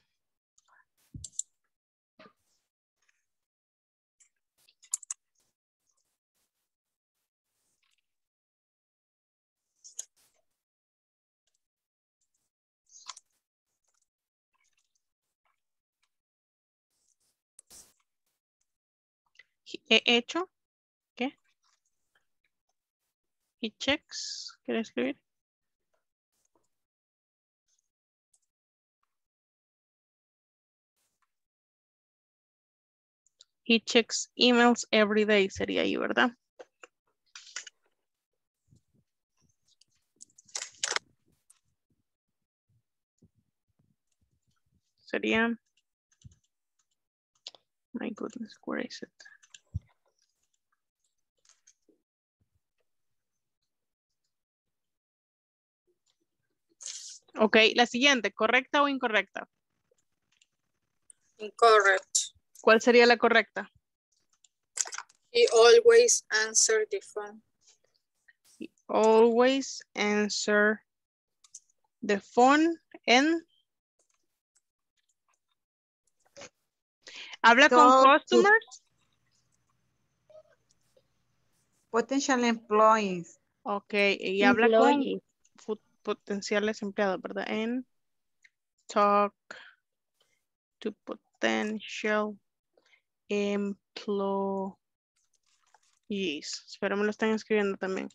He hecho. ¿Qué? He checks. ¿Quiere escribir? He checks emails every day. Sería ahí, ¿verdad? Sería. My goodness, where is it? Ok, la siguiente, ¿correcta o incorrecta? Incorrect. ¿Cuál sería la correcta? He always answer the phone. He always answer the phone and ¿habla con Talk to- customers? Potential employees. Ok, y habla con Employees. fu- potenciales empleados, ¿verdad? En talk to potential employees. Espero me lo están escribiendo también.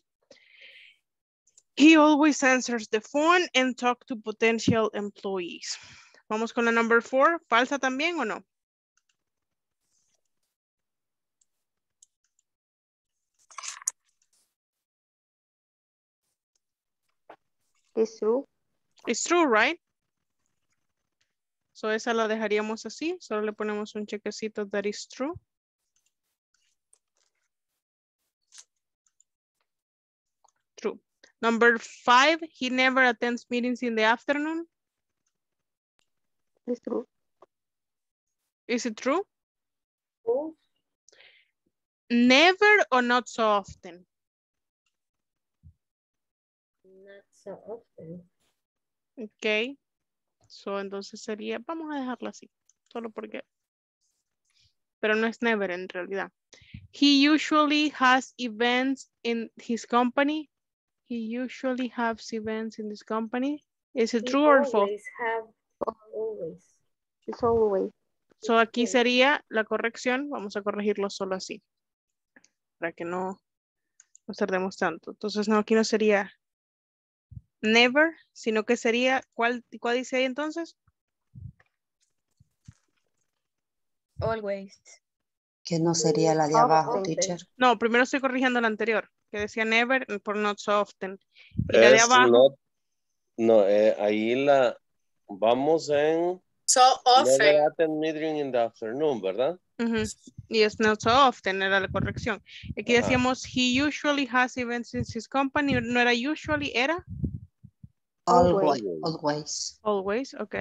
He always answers the phone and talk to potential employees. Vamos con la number four. ¿Falsa también o no? It's true. It's true, right? So esa la dejaríamos así. Solo le ponemos un chequecito that is true. True. Number five, he never attends meetings in the afternoon. It's true. Is it true? Oh, Never or not so often? not so often. Ok. So entonces sería, vamos a dejarla así. Solo porque. Pero no es never en realidad. He usually has events in his company. He usually has events in this company. Is it He true or false? always have, always. It's always. So aquí sería la corrección. Vamos a corregirlo solo así. Para que no nos tardemos tanto. Entonces no, aquí no sería never, sino que sería, ¿cuál, cuál dice ahí entonces? Always. Que no sería la de abajo, Often. teacher. No, primero estoy corrigiendo la anterior, que decía never por not so often. Y la de Es abajo. not- no, eh, ahí la vamos en So never often. attend meeting in the afternoon, ¿verdad? Ujú. Y es not so often, era la corrección. Aquí Ajá. decíamos, he usually has events in his company. No era usually, era Always. Always. always, ok.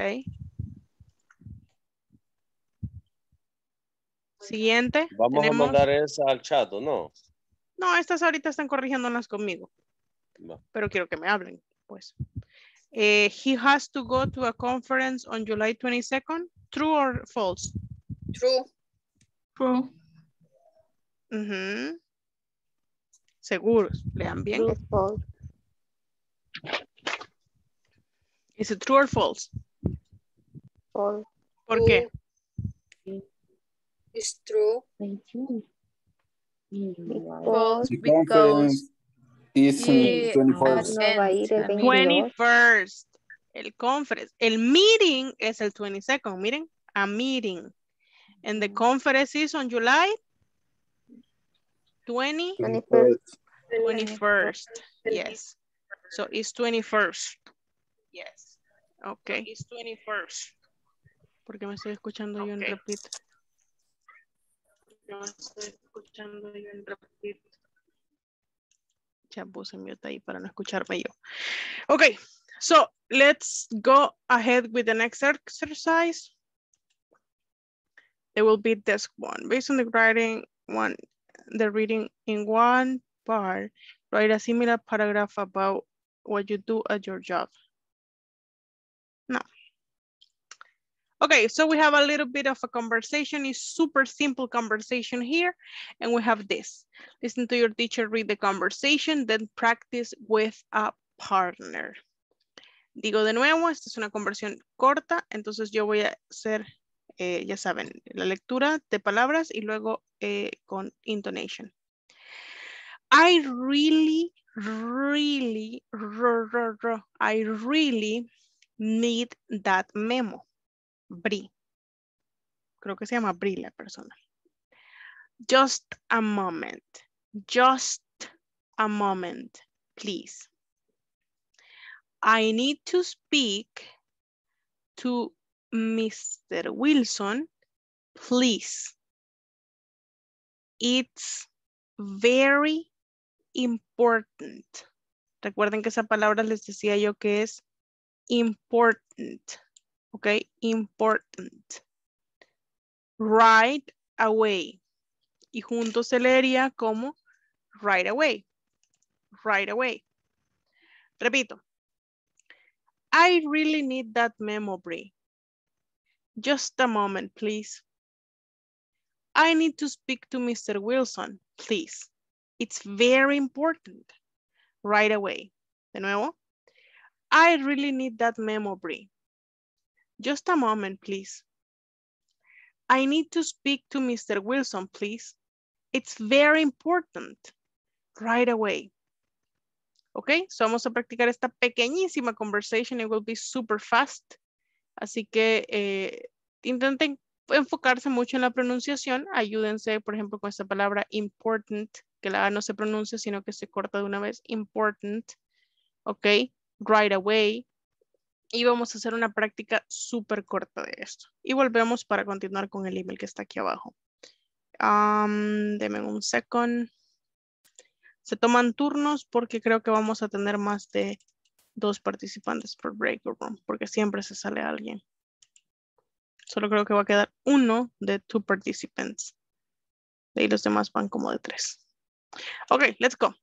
Siguiente. Vamos tenemos, a mandar esa al chat, ¿o no? No, estas ahorita están corrigiéndolas conmigo, Va. pero quiero que me hablen, pues. Eh, he has to go to a conference on July twenty-second. True or false? True. True. Ujú. Seguros, lean bien. It's false. Is it true or false? False. ¿Por qué? It's true. False The because conference is on he twenty-first. No va a ir el attends a meeting. veintidós. twenty-first. El conference. El meeting es el twenty-second. Miren, a meeting. And the conference is on July twentieth, twenty-first. twenty-first. Yes. So it's twenty-first. Yes. Okay. It's twenty-first. Porque me estoy escuchando yo en repeat. Porque me estoy escuchando yo en repeat. Ya puse mute ahí para no escucharme yo. Okay. So let's go ahead with the next exercise. There will be this one. Based on the writing one, the reading in one part, write a similar paragraph about what you do at your job. No. Okay, so we have a little bit of a conversation. It's super simple conversation here. And we have this. Listen to your teacher read the conversation, then practice with a partner. Digo de nuevo, esta es una conversión corta, entonces yo voy a hacer, eh, ya saben, la lectura de palabras y luego eh, con intonation. I really, really, r, r, r, I really need that memo. Bri. Creo que se llama Bri la persona. Just a moment. Just a moment, please. I need to speak to Mister Wilson, please. It's very important. Recuerden que esa palabra les decía yo que es important. Ok, important. Right away. Y juntos se leería como right away. Right away. Repito. I really need that memo, Bri. Just a moment, please. I need to speak to Mister Wilson, please. It's very important. Right away. De nuevo. I really need that memo, Brie. Just a moment, please. I need to speak to Mister Wilson, please. It's very important. Right away. Ok, so vamos a practicar esta pequeñísima conversation. It will be super fast. Así que eh, intenten enfocarse mucho en la pronunciación. Ayúdense, por ejemplo, con esta palabra important, que la A no se pronuncia, sino que se corta de una vez. Important. Ok, right away. Y vamos a hacer una práctica súper corta de esto. Y volvemos para continuar con el email que está aquí abajo. Um, deme un second. Se toman turnos porque creo que vamos a tener más de dos participantes por break room, porque siempre se sale alguien. Solo creo que va a quedar uno de two participants. De ahí los demás van como de tres. Ok, let's go.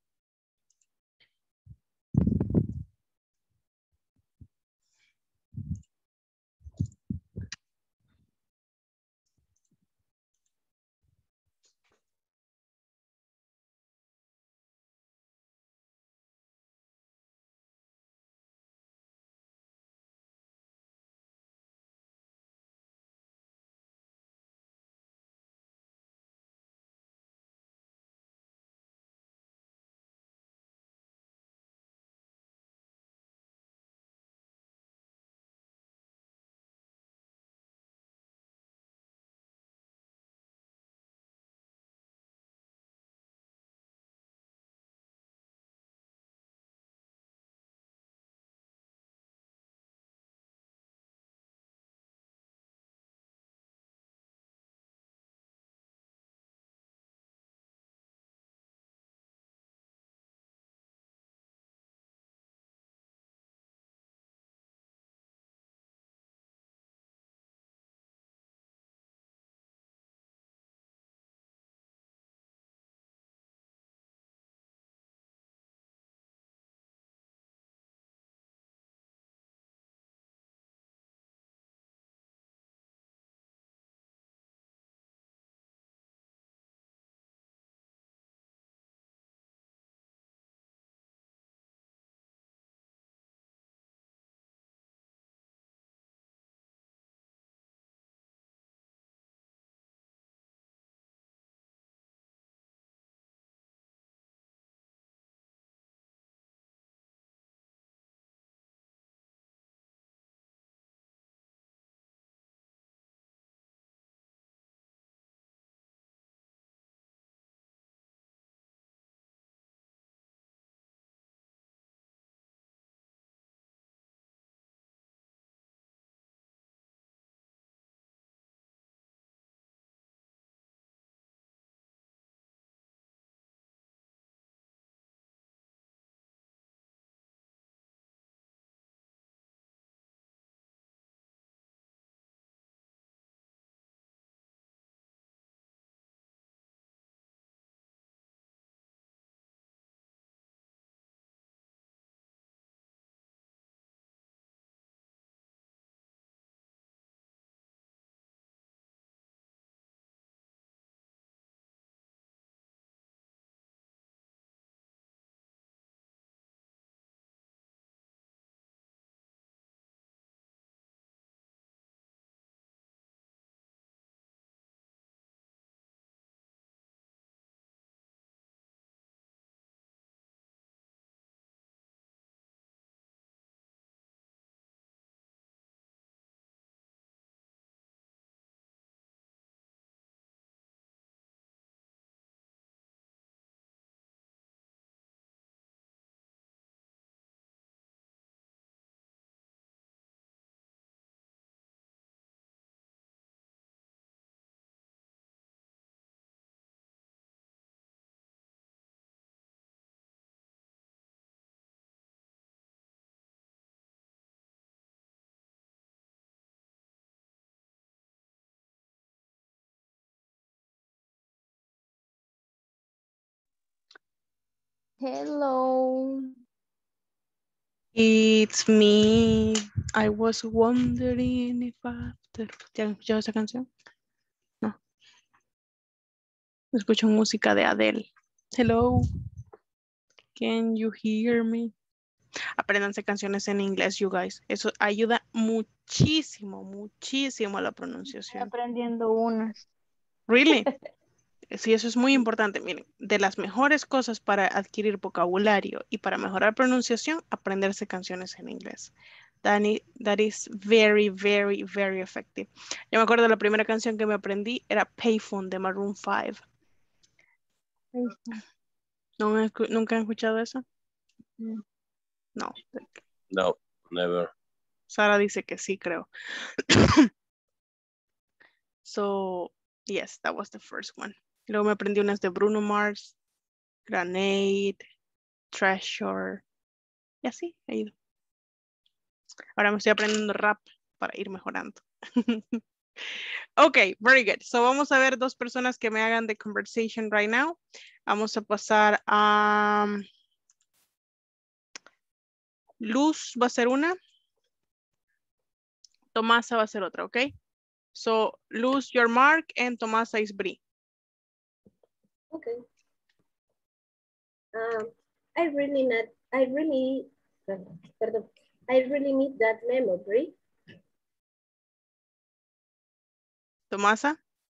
Hello. It's me. I was wondering if after... ¿Ya han escuchado esa canción? No. Escucho música de Adele. Hello. Can you hear me? Apréndanse canciones en inglés, you guys. Eso ayuda muchísimo, muchísimo a la pronunciación. Aprendiendo unas. Really? Sí, eso es muy importante. Miren, de las mejores cosas para adquirir vocabulario y para mejorar pronunciación, aprenderse canciones en inglés. That is, that is very, very, very effective. Yo me acuerdo de la primera canción que me aprendí era Payphone de Maroon five. ¿No, ¿Nunca han escuchado eso? Mm. No. No, never. Sara dice que sí, creo. So, yes, that was the first one. Luego me aprendí unas de Bruno Mars, Grenade, Treasure, y así he ido. Ahora me estoy aprendiendo rap para ir mejorando. Ok, very good. So vamos a ver dos personas que me hagan the conversation right now. Vamos a pasar a... Um, Luz va a ser una. Tomasa va a ser otra, ok? So, Luz, your mark, and Tomasa is Bri. Okay. Um, I really not, I really, pardon, I really need that memo, Bri. Tomasa?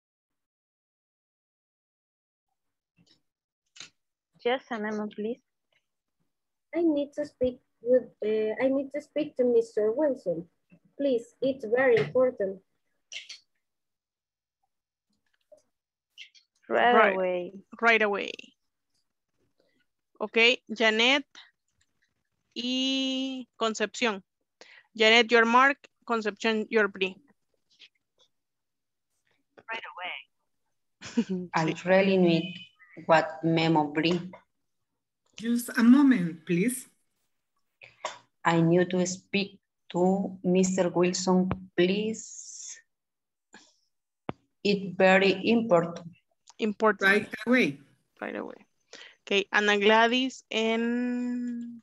Just a memo, please. I need to speak with, uh, I need to speak to Mister Wilson. Please, it's very important. Right, Right away. Right away. Ok, Janet y Concepción. Janet, your mark. Concepción, your Bri. Right away. I really need what memo Bri. Just a moment, please. I need to speak to Mister Wilson, please. It's very important. Important. Right away. Right away. Okay, Ana Gladys and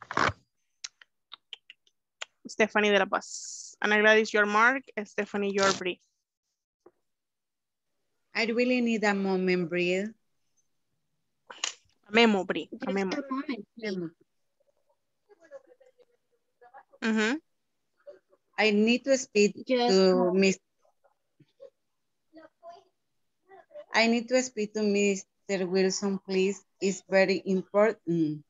Stephanie de la Paz. Ana Gladys, your mark. Stephanie, your Bri. I really need a moment, Bri. A memo, Bri. A Just memo. a moment, Memo. Uh-huh. I need to speak Just to Miss I need to speak to Mister Wilson, please. It's very important.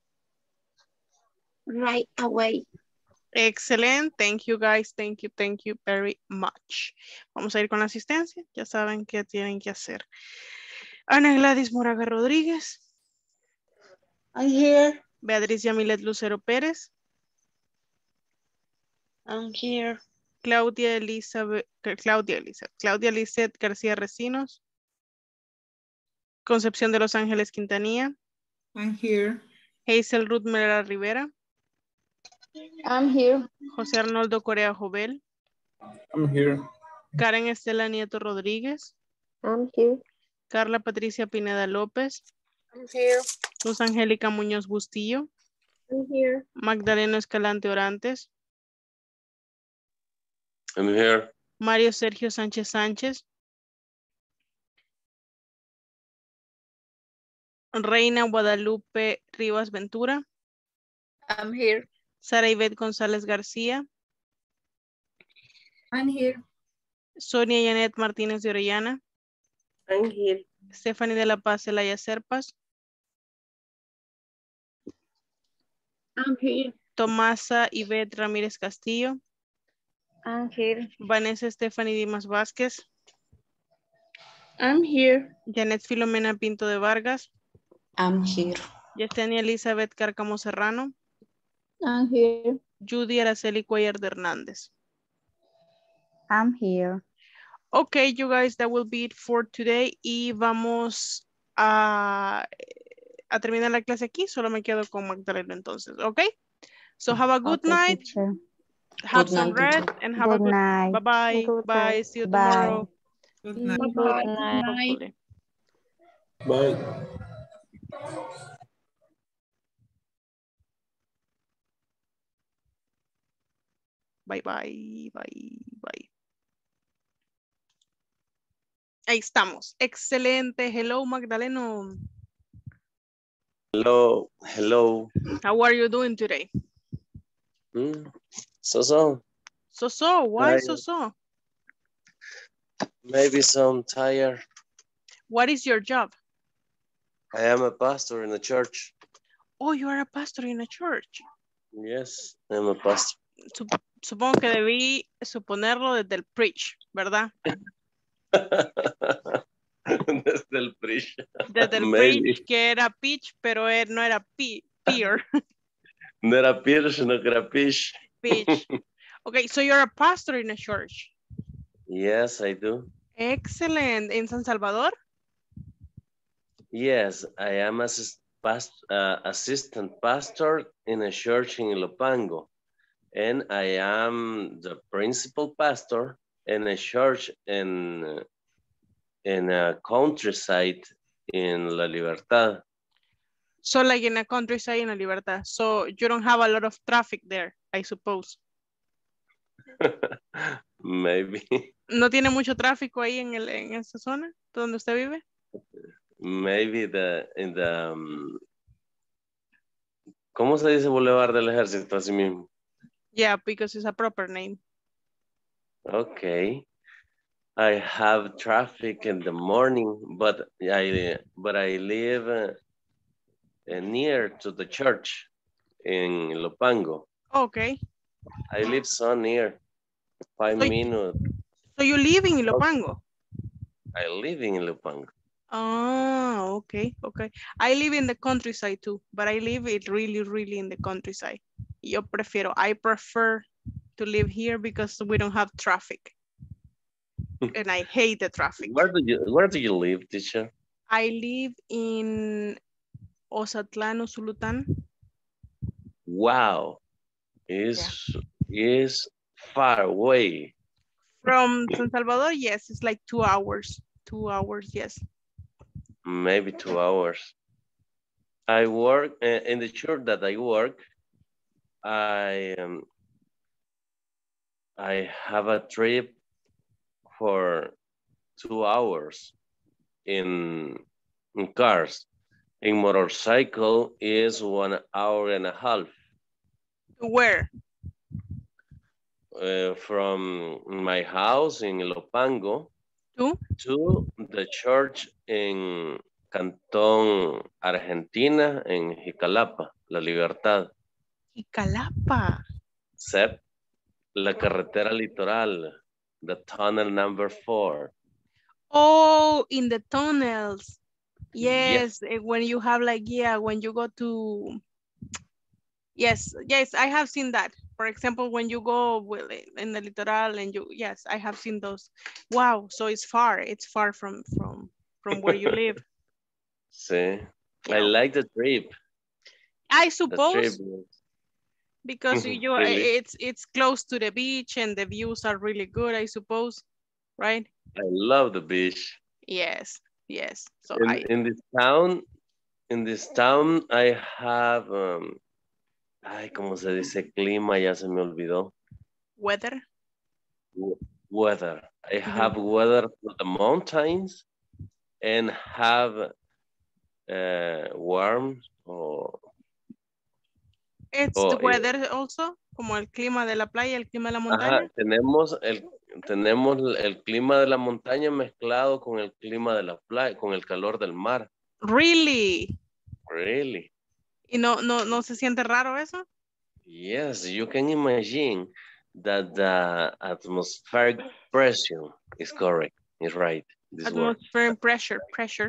right away. Excellent. Thank you, guys. Thank you, thank you very much. Vamos a ir con la asistencia. Ya saben qué tienen que hacer. Ana Gladys Moraga Rodríguez. I'm here. Beatriz Yamilet Lucero Pérez. I'm here. Claudia Elizabeth, Claudia Elizabeth, Claudia Lizeth García Recinos. Concepción de Los Ángeles Quintanilla. I'm here. Hazel Ruth Mera Rivera. I'm here. José Arnoldo Corea Jovel. I'm here. Karen Estela Nieto Rodríguez. I'm here. Carla Patricia Pineda López. I'm here. Luz Angélica Muñoz Bustillo. I'm here. Magdaleno Escalante Orantes. I'm here. Mario Sergio Sánchez Sánchez. Reina Guadalupe Rivas Ventura. I'm here. Sara Ivette González García. I'm here. Sonia Janet Martínez de Orellana. I'm here. Stephanie de la Paz Zelaya Serpas. I'm here. Tomasa Ivette Ramírez Castillo. I'm here. Vanessa Stephanie Dimas Vázquez. I'm here. Janet Filomena Pinto de Vargas. I'm here. Yesenia Elizabeth Cárcamo Serrano. I'm here. Judy Araceli Cuellar de Hernández. I'm here. Okay, you guys, that will be it for today. Y vamos a, a terminar la clase aquí. Solo me quedo con Magdalena entonces, okay? So have a good Okay, night. teacher. Have Good some night, rest teacher. and have a Good good night. bye-bye. Good Bye. night. See you Bye. tomorrow. Good night. Good night. Hopefully. Bye. Bye, bye, bye, bye. Ahí estamos. Excelente. Hello, Magdaleno. Hello, hello. How are you doing today? Mm, so, so. So, so, why so, so? Maybe some tired. What is your job? I am a pastor in a church. Oh, you are a pastor in a church. Yes, I'm a pastor. Sup supongo que debí suponerlo desde el preach, ¿verdad? Desde el preach. Desde el Maybe. preach que era pitch, pero él no era pi peer. No era peer, sino que era pitch. Pitch. Okay, so you're a pastor in a church. Yes, I do. Excellent. In San Salvador? Yes, I am assist past, uh, assistant pastor in a church in Ilopango. And I am the principal pastor in a church in, in a countryside in La Libertad. So like in a countryside in La Libertad. So you don't have a lot of traffic there, I suppose. Maybe. ¿No tiene mucho tráfico ahí en, el, en esa zona donde usted vive? Maybe the, in the, um, ¿cómo se dice Boulevard del Ejército así mismo? Yeah, because it's a proper name. Okay. I have traffic in the morning, but I, but I live uh, uh, near to the church in Lopango. Okay. I live so near, five so, minutes. So you live in Ilopango? I live in Ilopango. Oh, okay, okay. I live in the countryside too, but I live it really, really in the countryside. Yo prefiero, I prefer to live here because we don't have traffic. And I hate the traffic. Where do you, where do you live, teacher? I live in Ozatlán, Usulután. Wow, is yeah. is far away. From San Salvador, yes, it's like two hours. Two hours, yes. Maybe two hours. I work uh, in the church that I work. I um, I have a trip for two hours in, in cars. In motorcycle is one hour and a half. Where? Uh, from my house in Lopango to? to the church in Cantón Argentina in Jicalapa, La Libertad. Jicalapa. Except la carretera litoral, the tunnel number four. Oh, in the tunnels. Yes, yes. When you have like, yeah, when you go to, yes, yes, I have seen that. For example, when you go in the litoral and you, yes, I have seen those. Wow, so it's far, it's far from, from, from where you live. See, yeah. I like the trip. I suppose. The trip. Because you, really? it's it's close to the beach and the views are really good, I suppose, right? I love the beach. Yes, yes. So in, I in this town, in this town, I have, um, ay, ¿cómo se dice? Clima, ya se me olvidó. Weather. Weather. I mm-hmm. have weather for the mountains and have uh, warm or It's oh, the weather yeah. also, como el clima de la playa, el clima de la montaña. Ajá, tenemos el, tenemos el clima de la montaña mezclado con el clima de la playa, con el calor del mar. Really? Really? ¿Y no, no, no se siente raro eso? Yes, you can imagine that the atmospheric pressure is correct, is right. This atmospheric word. pressure, pressure.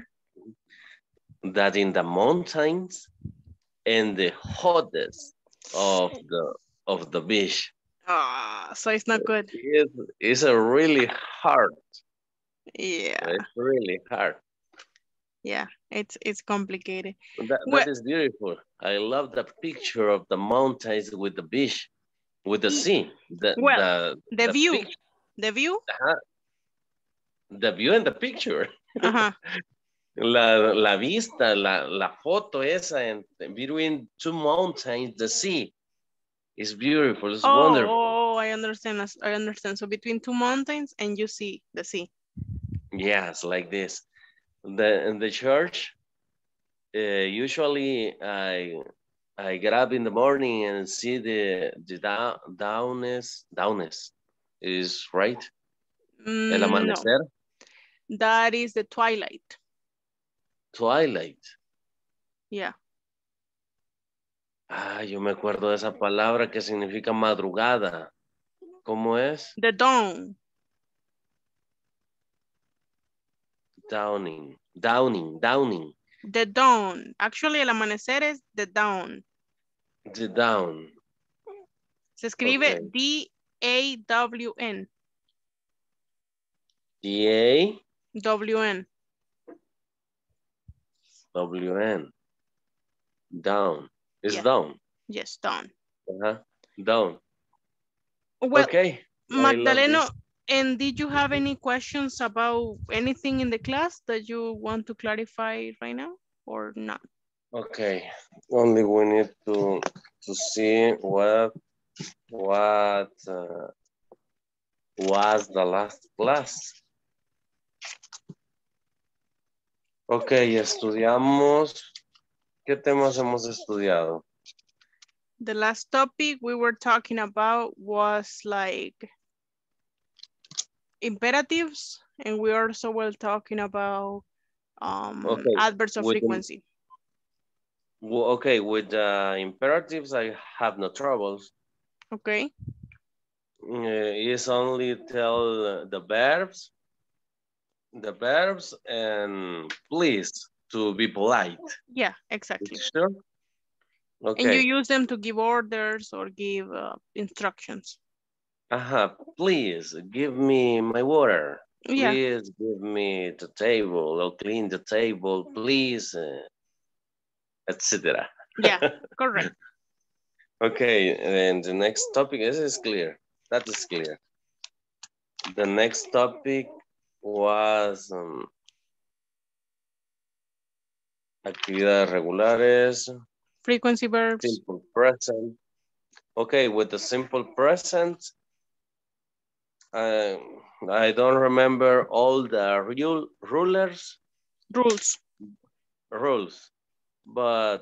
That in the mountains and the hottest of the of the beach. Ah, oh, so it's not good. It's, it's a really hard. Yeah. It's really hard. Yeah, it's it's complicated. That, that is beautiful. I love the picture of the mountains with the beach, with the sea. The, well, the, the, the view. Picture. The view? Uh-huh. The view and the picture. Uh-huh. La, la vista, la, la foto esa en, between two mountains, the sea is beautiful, it's oh, wonderful. Oh, I understand, I understand. So between two mountains and you see the sea. Yes, like this. The, in the church, uh, usually I I get up in the morning and see the the down, downness downness is right. Mm, El amanecer. no. That is the twilight. Twilight. Yeah. Ah, yo me acuerdo de esa palabra que significa madrugada. ¿Cómo es? The dawn. Downing, downing, downing. The dawn. Actually, el amanecer es the dawn. The down. Se escribe Okay. D A W N. D A W N. W N. Down. It's Yeah. down. Yes, dawn. Uh-huh. Down. Well, Okay. Magdaleno, and did you have any questions about anything in the class that you want to clarify right now or not? Okay. Only we need to to see what what uh, was the last class. Okay, estudiamos. ¿Qué temas hemos estudiado? The last topic we were talking about was like imperatives, and we also were talking about um, Okay. adverbs of With the- frequency. Well, okay, with the imperatives, I have no troubles. Okay. Uh, it's only tell the verbs, the verbs, and please to be polite. Yeah, exactly. Sure. Okay. And you use them to give orders or give uh, instructions. Uh-huh. Please give me my water. Yeah. Please give me the table or clean the table, please, uh, et cetera. Yeah, correct. Okay, and the next topic is, is clear. That is clear. The next topic was um, actividades regulares. Frequency verbs. Simple present. Okay, with the simple present, uh, I don't remember all the rule, rulers. Rules. Rules, but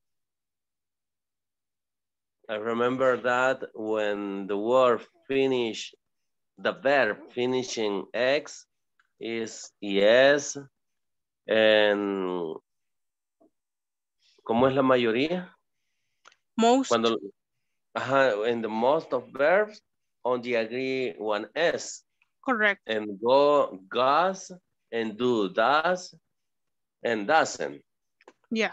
I remember that when the word finish, the verb finishing X is yes, and ¿cómo es la mayoría? Most. Cuando, ajá, in the most of verbs, on the agree one S. Correct. And go, goes, and do, does, and doesn't. Yeah.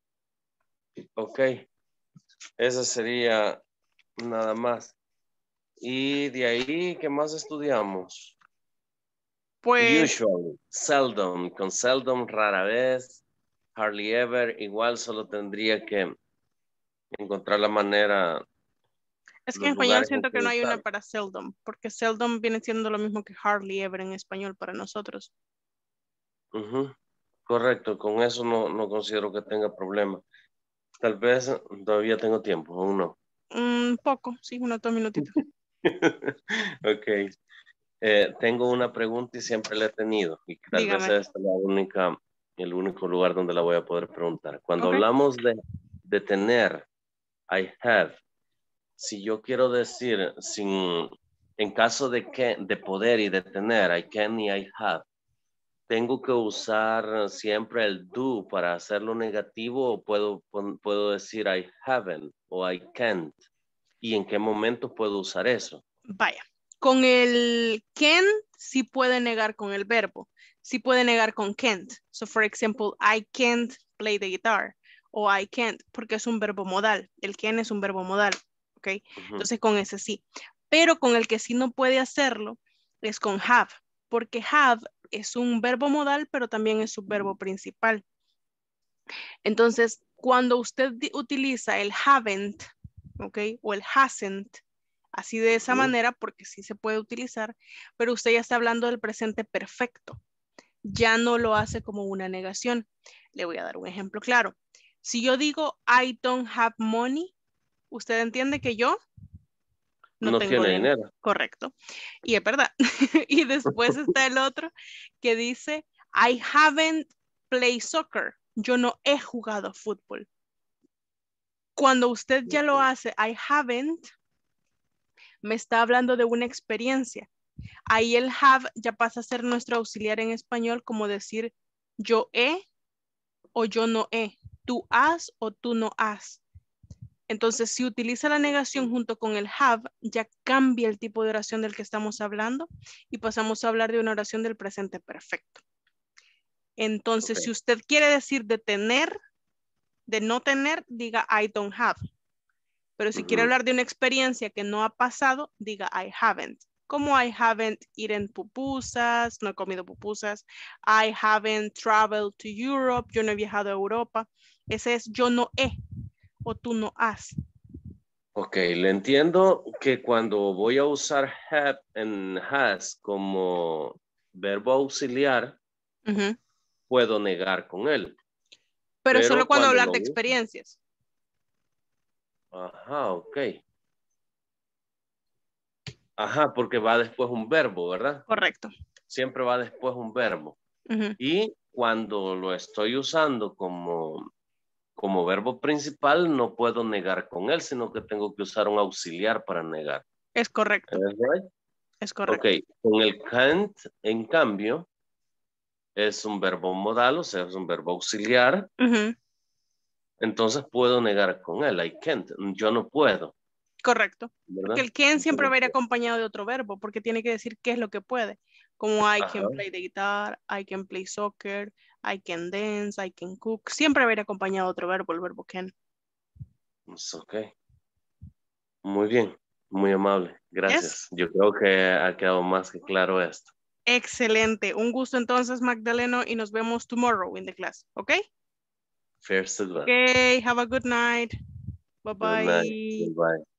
Ok. Esa sería nada más. Y de ahí, ¿qué más estudiamos? Pues. Usually, seldom, con seldom, rara vez, hardly ever, igual solo tendría que encontrar la manera. Es que en español siento que no hay una para seldom, porque seldom viene siendo lo mismo que hardly ever en español para nosotros. Uh-huh. Correcto, con eso no, no considero que tenga problema. Tal vez todavía tengo tiempo, aún no. Un poco, sí, unos dos minutitos. Ok. Eh, tengo una pregunta y siempre la he tenido. Y tal Dígame. vez esta es la única, el único lugar donde la voy a poder preguntar. Cuando Okay. hablamos de, de tener, I have, si yo quiero decir, sin, en caso de, que, de poder y de tener, I can y I have, ¿tengo que usar siempre el do para hacerlo negativo o puedo, puedo decir I haven't o I can't? ¿Y en qué momento puedo usar eso? Vaya, con el can sí puede negar con el verbo, sí puede negar con can't. So for example, I can't play the guitar o I can't porque es un verbo modal. El can es un verbo modal, ¿ok? Uh-huh. Entonces con ese sí. Pero con el que sí no puede hacerlo es con have, porque have es un verbo modal, pero también es su verbo principal. Entonces, cuando usted utiliza el haven't, ¿ok? O el hasn't, así de esa uh-huh. manera, porque sí se puede utilizar, pero usted ya está hablando del presente perfecto. Ya no lo hace como una negación. Le voy a dar un ejemplo claro. Si yo digo, I don't have money, ¿usted entiende que yo no, no tengo tiene dinero? dinero? Correcto. Y es verdad. Y después está el otro que dice, I haven't played soccer. yo no he jugado fútbol. Cuando usted ya lo hace, I haven't, me está hablando de una experiencia. Ahí el have ya pasa a ser nuestro auxiliar en español, como decir yo he o yo no he, tú has o tú no has. Entonces, si utiliza la negación junto con el have, ya cambia el tipo de oración del que estamos hablando y pasamos a hablar de una oración del presente perfecto. Entonces, okay. Si usted quiere decir de tener, de no tener, diga I don't have. Pero si uh-huh. quiere hablar de una experiencia que no ha pasado, diga I haven't. Como I haven't eaten pupusas, no he comido pupusas. I haven't traveled to Europe, yo no he viajado a Europa. Ese es yo no he o tú no has. Ok, le entiendo que cuando voy a usar have and has como verbo auxiliar, uh-huh. puedo negar con él. Pero, Pero solo cuando, cuando hablar de experiencias. Ajá, ok. Ajá, porque va después un verbo, ¿verdad? Correcto. Siempre va después un verbo. Uh-huh. Y cuando lo estoy usando como, como verbo principal, no puedo negar con él, sino que tengo que usar un auxiliar para negar. Es correcto. ¿Es right? Es correcto. Ok, con el can't, en cambio, es un verbo modal, o sea, es un verbo auxiliar. Uh-huh. Entonces puedo negar con él. I can't. Yo no puedo. Correcto. ¿Verdad? Porque el can siempre va a ir acompañado de otro verbo, porque tiene que decir qué es lo que puede. Como I Ajá. can play the guitar, I can play soccer, I can dance, I can cook. Siempre va a ir acompañado de otro verbo, el verbo can. Es ok. Muy bien. Muy amable. Gracias. Yes. Yo creo que ha quedado más que claro esto. Excelente. Un gusto entonces, Magdaleno, y nos vemos tomorrow in the class. ¿Ok? First Okay. Have a good night. Bye-bye. Good night. Bye-bye.